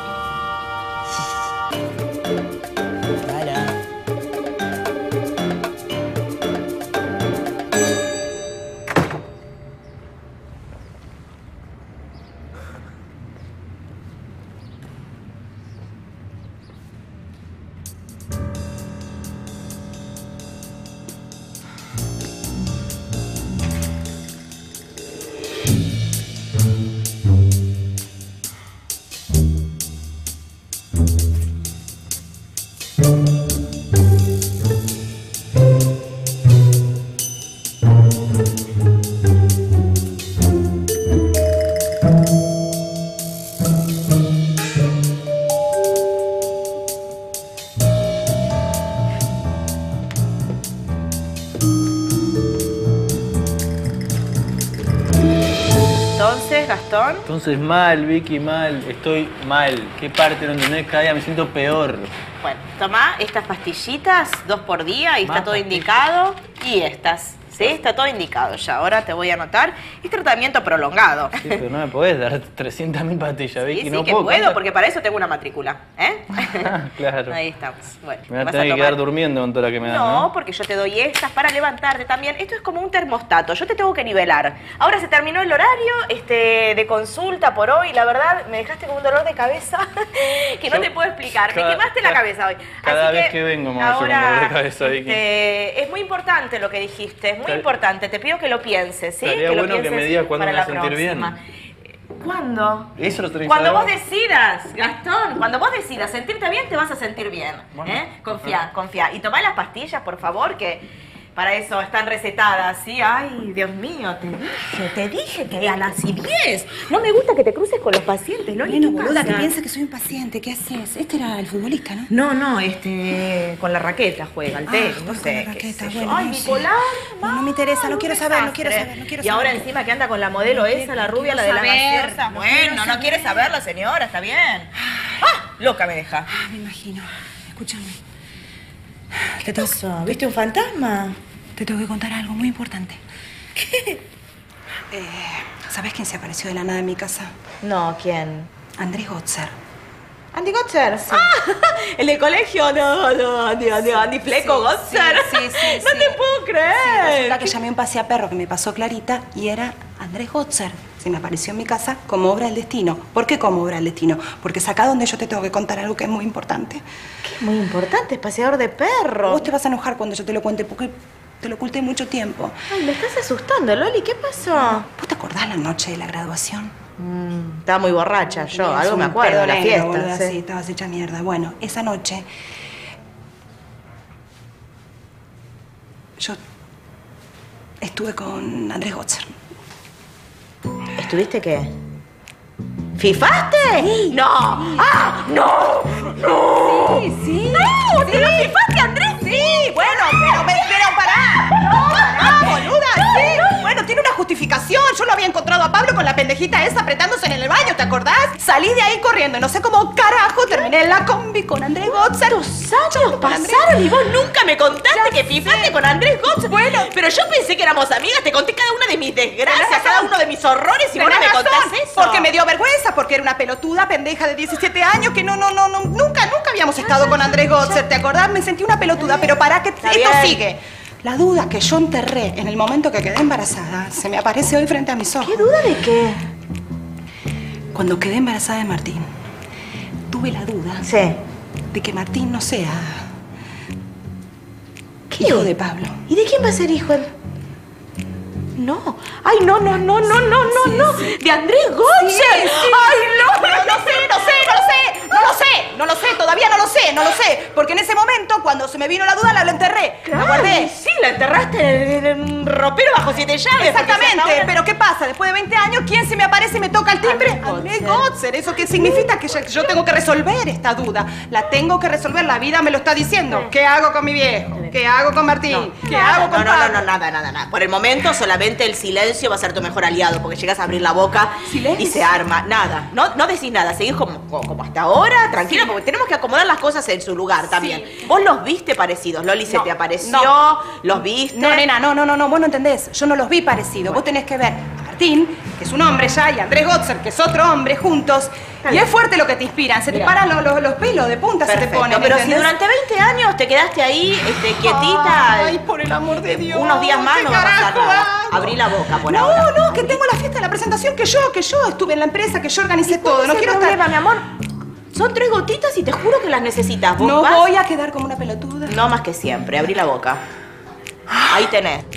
Entonces, Gastón. Entonces mal, Vicky, mal. Estoy mal. ¿Qué parte no entendés? Cada día me siento peor. Bueno, toma estas pastillitas, dos por día, y Más está todo pastillas. indicado. Y estas, ¿sí? Está todo indicado ya. Ahora te voy a anotar. Es tratamiento prolongado. Sí, pero no me podés dar trescientas mil pastillas, Vicky. Sí, sí, no que puedo. puedo, ¿cuántas? porque para eso tengo una matrícula, ¿eh? Claro. Ahí estamos. Bueno, Me voy a vas tener que tomar- quedar durmiendo con toda la que me dan, No, ¿no? porque yo te doy estas para levantarte también. Esto es como un termostato, yo te tengo que nivelar. Ahora se terminó el horario este, de consulta por hoy. La verdad, me dejaste con un dolor de cabeza que no Yo- te puedo explicar. cada- me quemaste la cada- cabeza hoy. cada Así vez que vengo me voy a hacer un ahora, dolor de cabeza, Vicky. este, es muy importante lo que dijiste, es muy Estaría- importante. Te pido que lo pienses, ¿sí? Estaría que lo bueno que pienses me digas cuándo para me voy a la sentir bien. próxima. ¿Cuándo? Eso lo tenés que Cuando saber. vos decidas, Gastón, cuando vos decidas sentirte bien, te vas a sentir bien. ¿eh? Confía, confía. Y tomá las pastillas, por favor, que para eso están recetadas, ¿sí? Ay, Dios mío, te dije, te dije que a las diez. No me gusta que te cruces con los pacientes, Loli. Bueno, ¿qué boluda, pasa? que piensa que soy un paciente. ¿Qué haces? Este era el futbolista, ¿no? No, no, este, con la raqueta juega, el tenis, no con sé. la qué raqueta, sé yo. bueno, Ay, no sé. bipolar. No, no me interesa, no un quiero saber, no quiero desastre. saber, no quiero Y ahora saber. encima que anda con la modelo No esa, quiero- la no rubia, la de quiero la saber, gaseosa. no Bueno, quiero no saber. quiere saber la señora, está bien. ¡Ah! Loca me deja. Ah, me imagino. Escúchame. ¿Qué pasó? ¿Viste un fantasma? Te tengo que contar algo muy importante. ¿Qué? Eh, ¿Sabes quién se apareció de la nada en mi casa? No, ¿quién? Andrés Gotzer. ¿Andy Gotzer? Ah, ¿el del colegio? No, no, Andy, Andy, Andy Fleco Gotzer. Sí, sí, sí. No sí. te puedo Sí, creer. resulta que llamé a un paseaperro que me pasó Clarita y era Andrés Gotzer. Se me apareció en mi casa como obra del destino. ¿Por qué como obra del destino? Porque es acá donde yo te tengo que contar algo que es muy importante. ¿Qué es muy importante? Es paseador de perro. Vos te vas a enojar cuando yo te lo cuente porque te lo oculté mucho tiempo. Ay, me estás asustando, Loli. ¿Qué pasó? ¿Vos te acordás la noche de la graduación? Mm, estaba muy borracha yo, Tenías algo me un acuerdo de la pedo negro, fiesta. boluda, sí. sí, estabas hecha mierda. Bueno, esa noche yo estuve con Andrés Gotzer. ¿Estuviste qué? ¿Fifaste? ¡No! ¡Ah! ¡No! ¡No! Sí, sí. ¡No! ¿Te lo fifaste, Andrés? Sí. Bueno, pero, me- pero pará. justificación. Yo lo había encontrado a Pablo con la pendejita esa apretándose en el baño, ¿te acordás? Salí de ahí corriendo y no sé cómo carajo terminé en la combi con Andrés Gotzer. Los años pasaron y vos nunca me contaste que fijaste con Andrés Gotzer. Bueno, pero yo pensé que éramos amigas. Te conté cada una de mis desgracias, cada uno de mis horrores y vos no me contás eso. Porque me dio vergüenza, porque era una pelotuda pendeja de diecisiete años que no, no, no, no, nunca, nunca habíamos estado con Andrés Gotzer, ¿te acordás? Me sentí una pelotuda, pero para que esto bien. sigue. La duda que yo enterré en el momento que quedé embarazada se me aparece hoy frente a mis ojos. ¿Qué duda de qué? Cuando quedé embarazada de Martín, tuve la duda sí. de que Martín no sea ¿Qué? hijo de Pablo. ¿Y de quién va a ser hijo? No. Ay, no, no, no, no, no, no, Sí, no. sí. De Andrés Gotzer. Sí, sí. Ay, no. No lo sé, no sé, no lo sé, no lo sé, no lo sé, todavía no lo sé, no lo sé. Porque en ese momento, cuando se me vino la duda, la, la enterré. Claro, la guardé. Sí, la enterraste en un ropero bajo siete llaves. Exactamente, pero ¿qué pasa? Después de veinte años, ¿quién se me aparece y me toca el timbre? Andrés Gotzer. ¿Eso qué significa? Que yo, yo tengo que resolver esta duda. La tengo que resolver, la vida me lo está diciendo. ¿Qué hago con mi viejo? ¿Qué hago con Martín? ¿Qué hago con No, no, no, Pablo? no, nada, nada, nada. Por el momento, solamente el silencio va a ser tu mejor aliado, porque llegas a abrir la boca y se arma. Nada, no, no decís nada, seguís como, como, como hasta ahora, tranquila, Sí. porque tenemos que acomodar las cosas en su lugar también. Vos los viste parecidos, Loli, se No, te apareció, no. los viste. No, nena, no, no, no, no, vos no entendés. Yo no los vi parecidos. Vos tenés que ver a Martín, que es un hombre ya, y a Andrés Gotzer, que es otro hombre, juntos. Y es fuerte lo que te inspiran. Se te Mirá. paran los, los, los pelos de punta, se te Perfecto, ponen. pero si ¿entendés? durante veinte años te quedaste ahí, este, quietita. Ay, por el amor de Dios. Unos días más ¿qué no va a pasar carajo nada. hago? Abrí la boca por no, ahora. No, no, que tengo la fiesta de la presentación que yo, que yo estuve en la empresa, que yo organicé todo. ¿Cuál No es el quiero problema, estar... mi amor? Son tres gotitas y te juro que las necesitas. ¿Vos No vas? voy a quedar como una pelotuda. No más que siempre. Abrí la boca. Ahí tenés.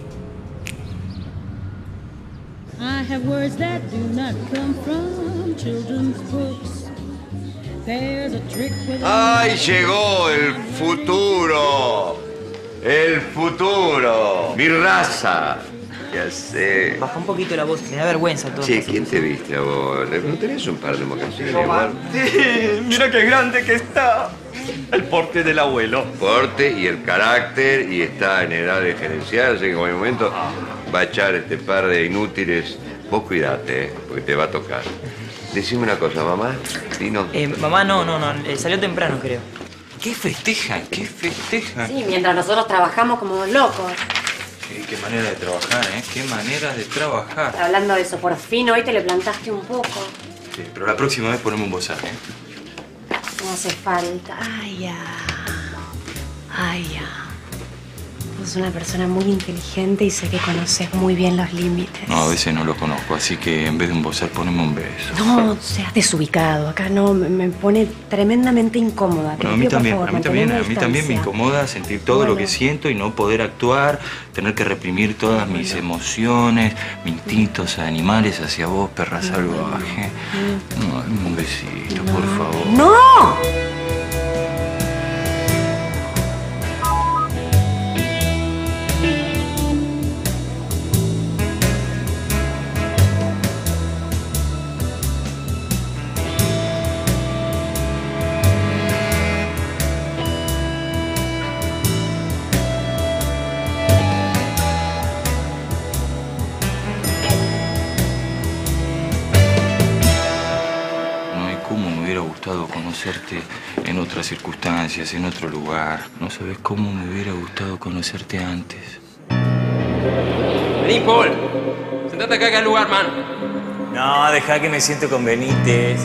I have words that do not come from children's books. There's a trick with ¡Ay, llegó el futuro! ¡El futuro! ¡Mi raza! Ya sé. Baja un poquito la voz, me da vergüenza todo. Che, ¿quién te viste a vos? ¿No tenés un par de mocasines, igual? Sí, mira qué grande que está. El porte del abuelo. Porte y el carácter, y está en edad de gerenciar, así que en cualquier momento va a echar este par de inútiles. Vos cuidate, ¿eh? Porque te va a tocar. Decime una cosa, mamá. Dinos. Eh, mamá no, no, no, eh, salió temprano, creo. ¿Qué festejan? ¿Qué festejan? Sí, mientras nosotros trabajamos como dos locos. Qué, qué manera de trabajar, ¿eh? Qué manera de trabajar. Hablando de eso, por fin hoy te le plantaste un poco. Sí, pero la próxima vez ponemos un bozal, ¿eh? No hace falta. Ay, ya. Ay, ya. Sos una persona muy inteligente y sé que conoces muy bien los límites. No, a veces no lo conozco, así que en vez de un bozal ponemos un beso. No, seas desubicado. Acá no, me, me pone tremendamente incómoda. Te Bueno, a mí pido, por también, favor, a mí también, mantener a mí una también me distancia. incomoda sentir todo Bueno. lo que siento y no poder actuar, tener que reprimir todas mis emociones, mis instintos animales hacia vos, perra salvaje. No, dame un besito, por favor. ¡No! No hay cómo me hubiera gustado conocerte en otras circunstancias, en otro lugar. No sabes cómo me hubiera gustado conocerte antes. Vení, Paul. Sentate acá que hay lugar, man. No, deja que me siento con Benítez.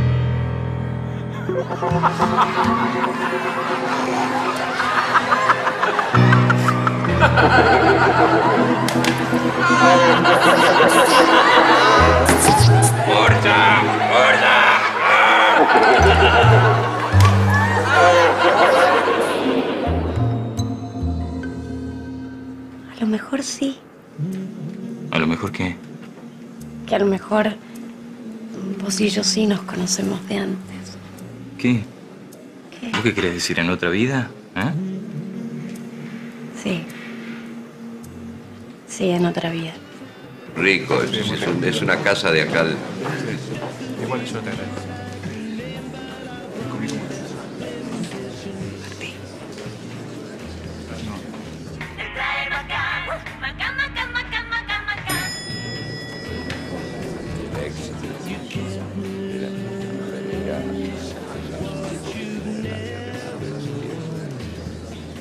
¡Gorda! ¡Gorda! A lo mejor sí. A lo mejor que... Que a lo mejor vos y yo sí nos conocemos de antes. ¿Qué? ¿Vos qué querés decir? ¿En otra vida? ¿Eh? Sí. Sí, en otra vida. Rico, es, es un- es una casa de acá. del- Igual yo te agradezco.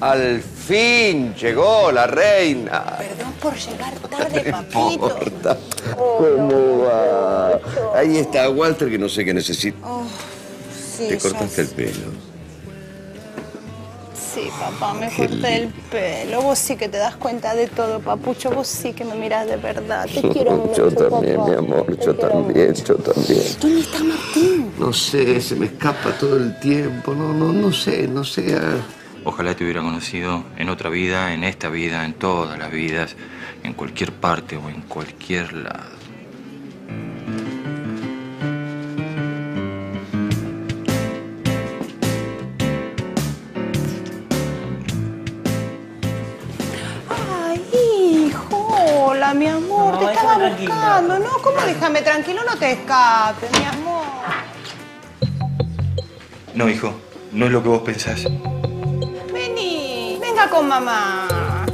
Al fin llegó la reina. Perdón por llegar tarde, No papito. importa. ¿Cómo va? Ahí está Walter, que no sé qué necesita. Oh, sí, Te ya cortaste el sé. pelo. Sí, papá, me Qué corté el pelo. Vos sí que te das cuenta de todo, papucho. Vos sí que me miras de verdad. Te quiero mucho, Yo también, papá. mi amor, yo también, yo también. ¿Dónde está Martín? No sé, se me escapa todo el tiempo. No, no, no sé, no sé. ah. Ojalá te hubiera conocido en otra vida, en esta vida, en todas las vidas, en cualquier parte o en cualquier lado. Ay, hijo, hola, mi amor. No, te déjame estaba tranquila. buscando. No, ¿cómo déjame tranquilo? No te escapes, mi amor. No, hijo, no es lo que vos pensás. Vení, venga con mamá.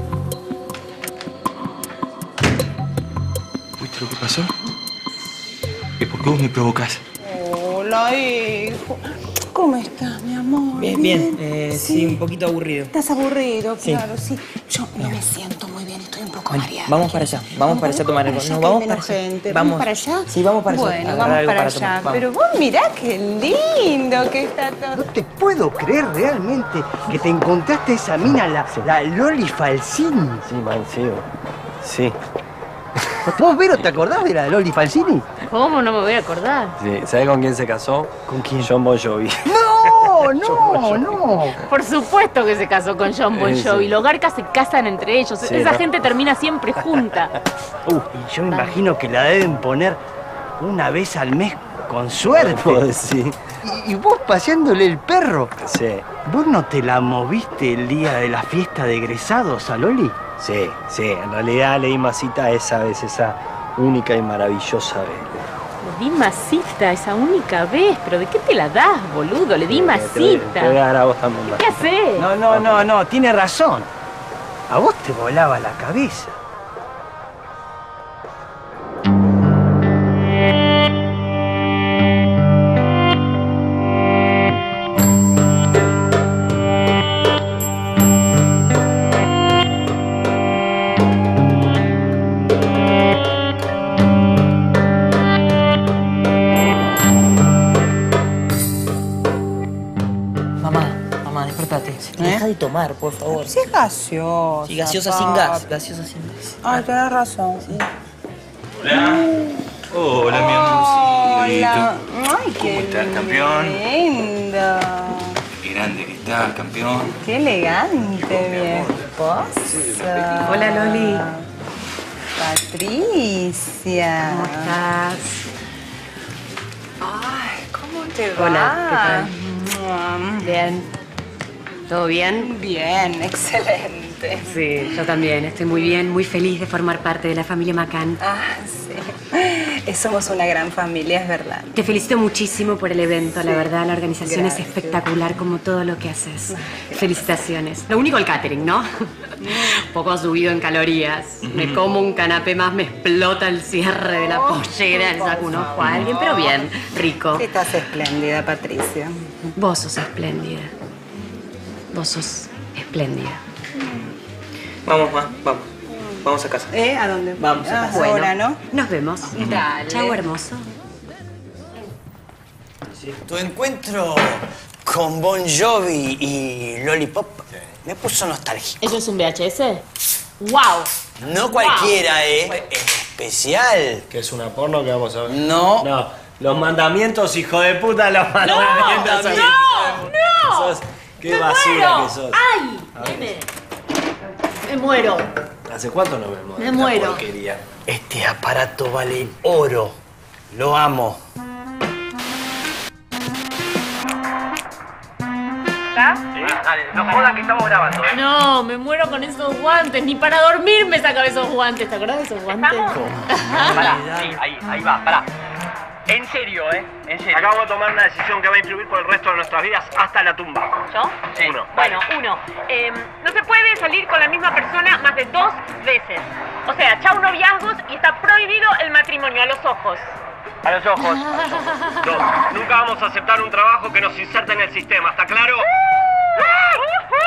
¿Viste lo que pasó? Es porque vos me provocás. Hola, hijo. ¿Cómo estás, mi amor? Bien, bien. Eh, sí, un poquito aburrido. ¿Estás aburrido? Sí. Claro, sí. Yo no me siento muy bien, estoy un poco Bueno, mareada. vamos para allá, vamos para allá a tomar algo. allá, No, que vamos hay para menos allá. gente. ¿Vamos para allá? Sí, vamos para allá. Bueno, Agarrar vamos algo para para allá. tomar, vamos. Pero vos mirá qué lindo que está todo. No te puedo creer realmente que te encontraste esa mina, la, la Loli Falsini. Sí, man, sí. Sí. ¿Vos, Vero, te acordás de la Loli Falsini? ¿Cómo no me voy a acordar? Sí. ¿Sabés con quién se casó? ¿Con quién? John Bon Jovi. No, no, no. Por supuesto que se casó con John Bon Sí, Jovi. sí. Los garcas se casan entre ellos. Sí, Esa ¿no? gente termina siempre junta. Uh, y yo me imagino que la deben poner una vez al mes con suerte. Puedo decir. Y, y vos paseándole el perro. Sí. ¿Vos no te la moviste el día de la fiesta de egresados a Loli? Sí, sí. En realidad leí masita esa vez, esa única y maravillosa vez. Le di masita esa única vez. ¿Pero de qué te la das, boludo? Le di Te voy- masita. Te voy a dar a vos también. ¿Qué haces? No, no, no, no, tiene razón. A vos te volaba la cabeza. Mamá, mamá, despertate. Deja de tomar, por favor. Sí, es gaseosa. Sí, gaseosa sin gas, gaseosa sin gas. Ay, tenés razón. Hola. Hola, mi amorcito. Hola. Ay, qué ¿Cómo estás, campeón? lindo. Qué grande que estás, campeón. Qué elegante, mi esposa. Hola, Loli. Patricia. ¿Cómo estás? Ay, ¿cómo te va? Hola, ¿qué Bien. ¿Todo bien? Bien, excelente. Sí, yo también. Estoy muy bien, muy feliz de formar parte de la familia McCann. Ah, sí. Eh, Somos una gran familia, es verdad. Te felicito muchísimo por el evento, la Sí. verdad, la organización Gracias. es espectacular como todo lo que haces. Felicitaciones. Lo único el catering, ¿no? Poco subido en calorías. Me como un canapé más, me explota el cierre de la pollera, le saco un ojo a alguien, pero bien, rico. Estás espléndida, Patricia. Vos sos espléndida. Vos sos espléndida. Vamos, ma, vamos. Vamos a casa. ¿Eh? ¿A dónde? Vamos a Ah, casa. Bueno, ahora, ¿no? Nos vemos. Dale. Chau, hermoso. Tu encuentro con Bon Jovi y Lollipop me puso nostálgico. ¿Eso es un V H S? ¡Wow! No cualquiera, ¿eh? Es especial. ¿Que es una porno que vamos a ver? No. No. Los mandamientos, hijo de puta, los mandamientos. ¡No! ¡No! Sos- qué ¡Me basura muero! que sos. ¡Ay! A ver. Nene. Me muero. ¿Hace cuánto no vemos? Me esta muero. porquería? Este aparato vale oro. Lo amo. Dale, no jodan que estamos grabando, ¿eh? No, me muero con esos guantes. Ni para dormir me sacaba esos guantes. ¿Te acordás de esos guantes? Pará, sí, ahí, ahí va, pará. En serio, ¿eh? En serio. Acabo de tomar una decisión que va a influir por el resto de nuestras vidas hasta la tumba. ¿Yo? Sí. Uno. Bueno, uno. Eh, no se puede salir con la misma persona más de dos veces. O sea, chau noviazgos y está prohibido el matrimonio a los ojos. A los ojos. Dos. Nunca vamos a aceptar un trabajo que nos inserte en el sistema, ¿está claro?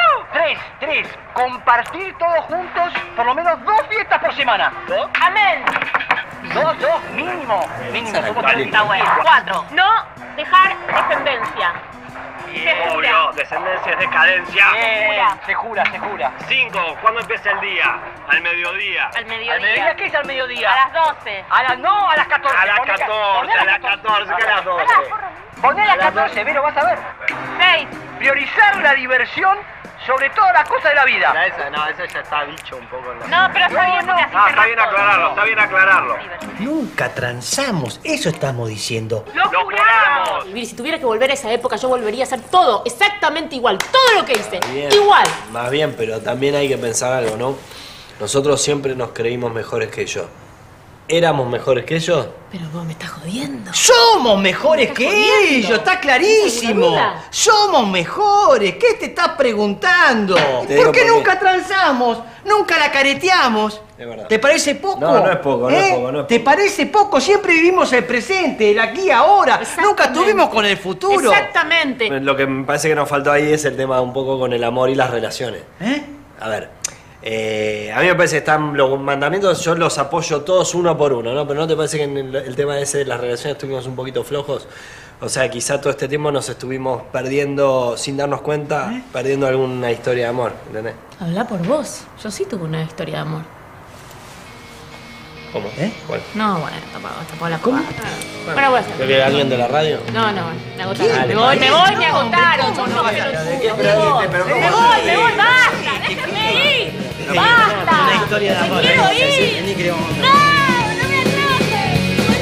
Tres, tres. Compartir todos juntos por lo menos dos fiestas por semana. ¿Dos? Amén. Dos, dos, mínimo. Mínimo. Somos tres. Está bueno. Cuatro. No dejar descendencia. Obvio, descendencia es decadencia. Bien, se jura, se jura. Cinco, ¿cuándo empieza el día? Al mediodía. Al mediodía. ¿Al mediodía qué es al mediodía? A las doce. A las, no, a las catorce. A las Poné catorce, poné a las catorce, ¿qué a las doce? Poné a las catorce, Vero, vas a ver. Seis. Priorizar la diversión sobre todas las cosas de la vida. No, esa, no, eso ya está dicho un poco. En la... No, pero está bien porque así Ah, se está bien raspa. aclararlo, está bien aclararlo. Nunca transamos, eso estamos diciendo. ¡Lo juramos! Vivir, si tuviera que volver a esa época, yo volvería a hacer todo exactamente igual. Todo lo que hice. Bien. Igual. Más bien, pero también hay que pensar algo, ¿no? Nosotros siempre nos creímos mejores que ellos. ¿Éramos mejores que ellos? Pero vos me estás jodiendo. Somos mejores ¿Estás que jodiendo? ellos, está ¿Tienes clarísimo. alguna duda? Somos mejores. ¿Qué te estás preguntando? Te ¿Por digo qué por qué. nunca transamos? Nunca la careteamos. Es verdad. ¿Te parece poco? No, no es poco, no es ¿Eh? poco, no es ¿Te parece poco? Siempre vivimos el presente, el aquí y ahora. Nunca estuvimos con el futuro. Exactamente. Lo que me parece que nos faltó ahí es el tema un poco con el amor y las relaciones. ¿Eh? A ver, eh, a mí me parece que están los mandamientos, yo los apoyo todos uno por uno, ¿no? Pero ¿no te parece que en el, el tema ese de las relaciones estuvimos un poquito flojos? O sea, quizá todo este tiempo nos estuvimos perdiendo, sin darnos cuenta, ¿Eh? perdiendo alguna historia de amor, ¿entendés? Habla por vos. Yo sí tuve una historia de amor. ¿Cómo? ¿Eh? ¿Cuál? No, bueno, tapá, tapá la ¿Cómo? Bueno, voy a hacer. ¿Creo que alguien de la radio? No, no, me agotaron. Dale, Me voy, me voy, me no, agotaron. ¿cómo Son no unos vas a- pelotudos. ¿de qué? Me Pero, voy, pero, me ¿cómo voy, así? me voy, basta, déjenme ir. Basta. Una historia de Me amor. quiero ¿eh? Sí, ir. ni queremos- No, no me atrapen.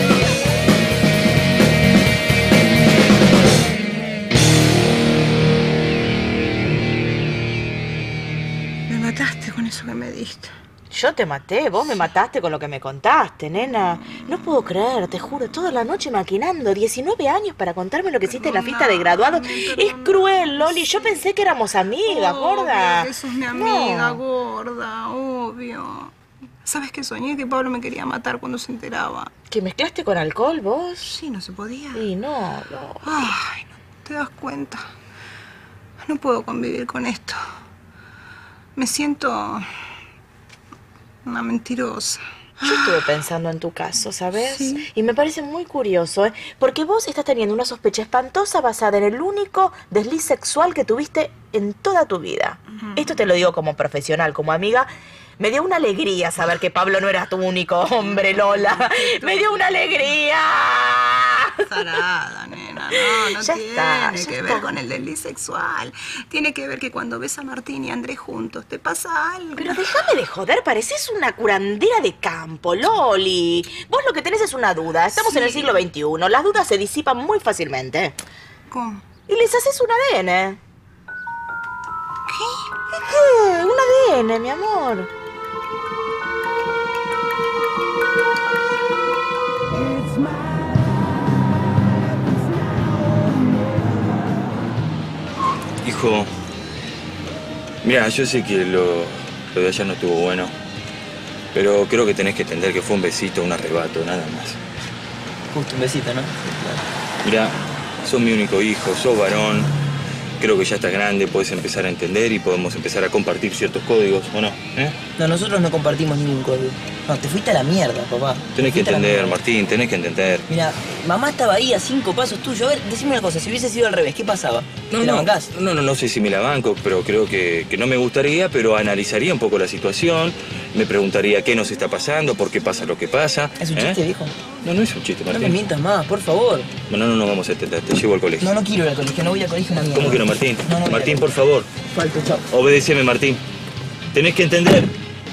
Me mataste con eso que me diste. Yo te maté, vos me mataste con lo que me contaste, nena. No puedo creer, te juro, toda la noche maquinando. diecinueve años para contarme lo que hiciste en la fiesta de graduados. Es cruel, Loli. Yo pensé que éramos amigas, gorda. Obvio que sos mi No. amiga, gorda, obvio. ¿Sabes qué soñé? Que Pablo me quería matar cuando se enteraba. ¿Que mezclaste con alcohol, vos? Sí, no se podía. Y no, no. Ay, no te das cuenta. No puedo convivir con esto. Me siento una mentirosa. Yo estuve pensando en tu caso, ¿sabes? Sí. Y me parece muy curioso, ¿eh? Porque vos estás teniendo una sospecha espantosa basada en el único desliz sexual que tuviste en toda tu vida. Esto te lo digo como profesional, como amiga. Me dio una alegría saber que Pablo no era tu único hombre, Lola. Me dio una alegría. Zarada, nena, no, no Ya tiene está, ya que está. ver con el desliz sexual. Tiene que ver que cuando ves a Martín y a Andrés juntos te pasa algo. Pero déjame de joder, pareces una curandera de campo, Loli. Vos lo que tenés es una duda. Estamos Sí. en el siglo veintiuno. Las dudas se disipan muy fácilmente. ¿Cómo? Y les haces un A D N. ¿Qué? ¿Qué? Un A D N, mi amor. Hijo, mira, yo sé que lo, lo de ayer no estuvo bueno, pero creo que tenés que entender que fue un besito, un arrebato, nada más. Justo un besito, ¿no? Mira, sos mi único hijo, sos varón, creo que ya estás grande, podés empezar a entender y podemos empezar a compartir ciertos códigos, ¿o no? ¿Eh? No, nosotros no compartimos ningún código. No, te fuiste a la mierda, papá. Tenés que Te fuiste a la entender, mierda. Martín, tenés que entender. Mira, mamá estaba ahí a cinco pasos tuyos. A ver, decime una cosa, si hubiese sido al revés, ¿qué pasaba? No, ¿Te la no, bancás? no, no, no sé si me la banco, pero creo que, que no me gustaría, pero analizaría un poco la situación, me preguntaría qué nos está pasando, por qué pasa lo que pasa. ¿Es un ¿eh? chiste, viejo? No, no es un chiste, No Martín. me mientas más, por favor. No, no, no, no vamos a entender, te llevo al colegio. No, no quiero ir al colegio, no voy al colegio una mierda. ¿Cómo que no, Martín? No, no voy Martín, al por favor, Falto, chao. obedéceme, Martín. Tenés que entender.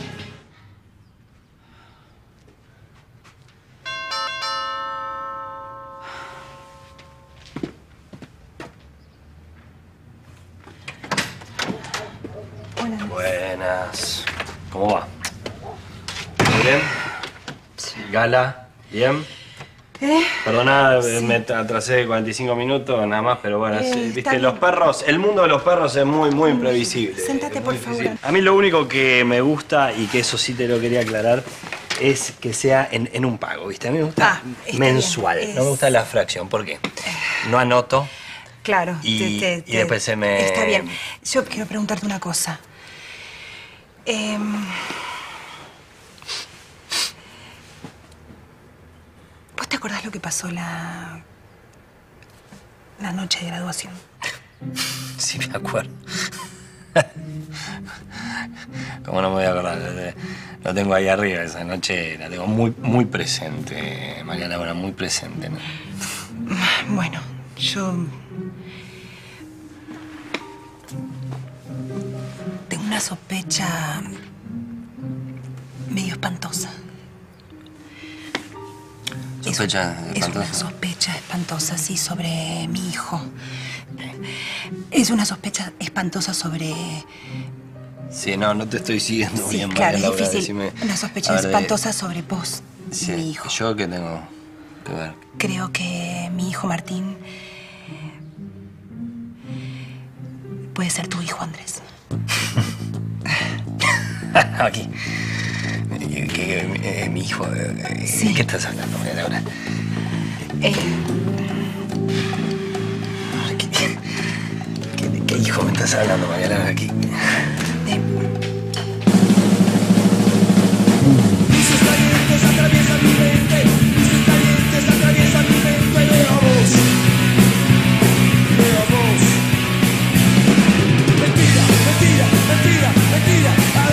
Buenas. ¿Cómo va? ¿Muy bien? ¿Gala? ¿Bien? ¿Eh? Perdona, me atrasé cuarenta y cinco minutos, nada más, pero bueno, Eh, sí, está viste, bien. los perros, el mundo de los perros es muy, muy imprevisible. Sentate, por favor. A mí lo único que me gusta, y que eso sí te lo quería aclarar, es que sea en, en un pago, ¿viste? A mí me gusta Ah, está mensual, bien, es- no me gusta la fracción. ¿Por qué? No anoto, claro. Y, te- te- y después se me... Está bien. Yo quiero preguntarte una cosa. Em, ¿Vos te acordás lo que pasó la... la noche de graduación? Sí, me acuerdo. ¿Cómo no me voy a acordar? Lo tengo ahí arriba, esa noche la tengo muy, muy presente, María Laura, muy presente, ¿no? Bueno, yo... tengo una sospecha medio espantosa. ¿Sospecha Es una espantosa? sospecha espantosa, sí, sobre mi hijo. Es una sospecha espantosa sobre... Sí, no, no te estoy siguiendo Sí, bien, claro, María es Laura, difícil. decime. Una sospecha A ver, de- espantosa sobre vos y Sí, mi hijo. ¿yo qué tengo que ver? Creo que mi hijo Martín puede ser tu hijo Andrés. Aquí. ¿Qué, qué- eh, mi hijo? eh, ¿De qué estás hablando, María Laura? Eh, ¿Qué, qué hijo me estás hablando, María Laura? Aquí. Atraviesan mi mente, mis calientes atraviesan mi mente. Veo a vos, veo a vos. Mentira, mentira, mentira, mentira. ¿A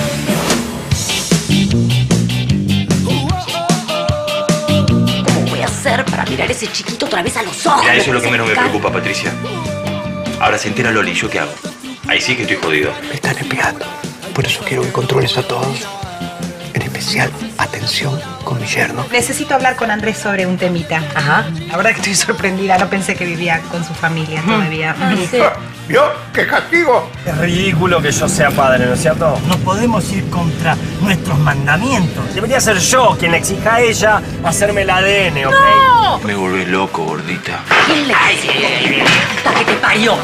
dónde? ¿Cómo voy a hacer para mirar a ese chiquito otra vez a los ojos? Mira, eso es lo que menos me Cara. preocupa, Patricia. Ahora se entera Loli, ¿yo qué hago? Ahí sí que estoy jodido. Me están espiando. Por eso quiero que controles a todos. En especial, atención con mi yerno. necesito hablar con Andrés sobre un temita. Ajá. La verdad que estoy sorprendida. No pensé que vivía con su familia todavía. ¿Vio? ¡Qué castigo! Es ridículo que yo sea padre, ¿no es cierto? No podemos ir contra nuestros mandamientos. Debería ser yo quien exija a ella hacerme el A D N, ¿ok? ¡No! Me volvés loco, gordita. ¿Quién le ¡Hasta que te parió!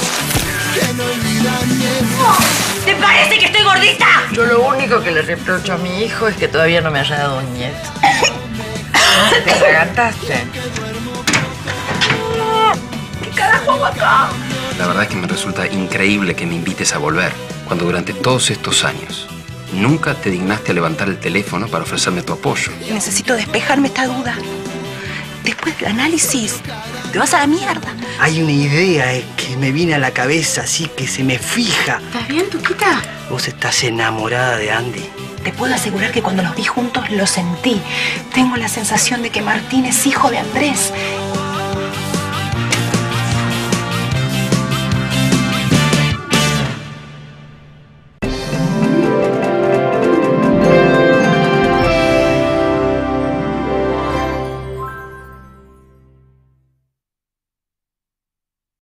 ¿Te parece que estoy gordita? Yo lo único que le reprocho a mi hijo es que todavía no me haya dado un nieto. ¿Te atragantaste? ¿Qué carajo hago acá? La verdad es que me resulta increíble que me invites a volver, cuando durante todos estos años nunca te dignaste a levantar el teléfono para ofrecerme tu apoyo. Necesito despejarme esta duda. Después del análisis, te vas a la mierda. Hay una idea eh, que me viene a la cabeza, así que se me fija. ¿Estás bien, Tuquita? Vos estás enamorada de Andy. Te puedo asegurar que cuando los vi juntos lo sentí. Tengo la sensación de que Martín es hijo de Andrés.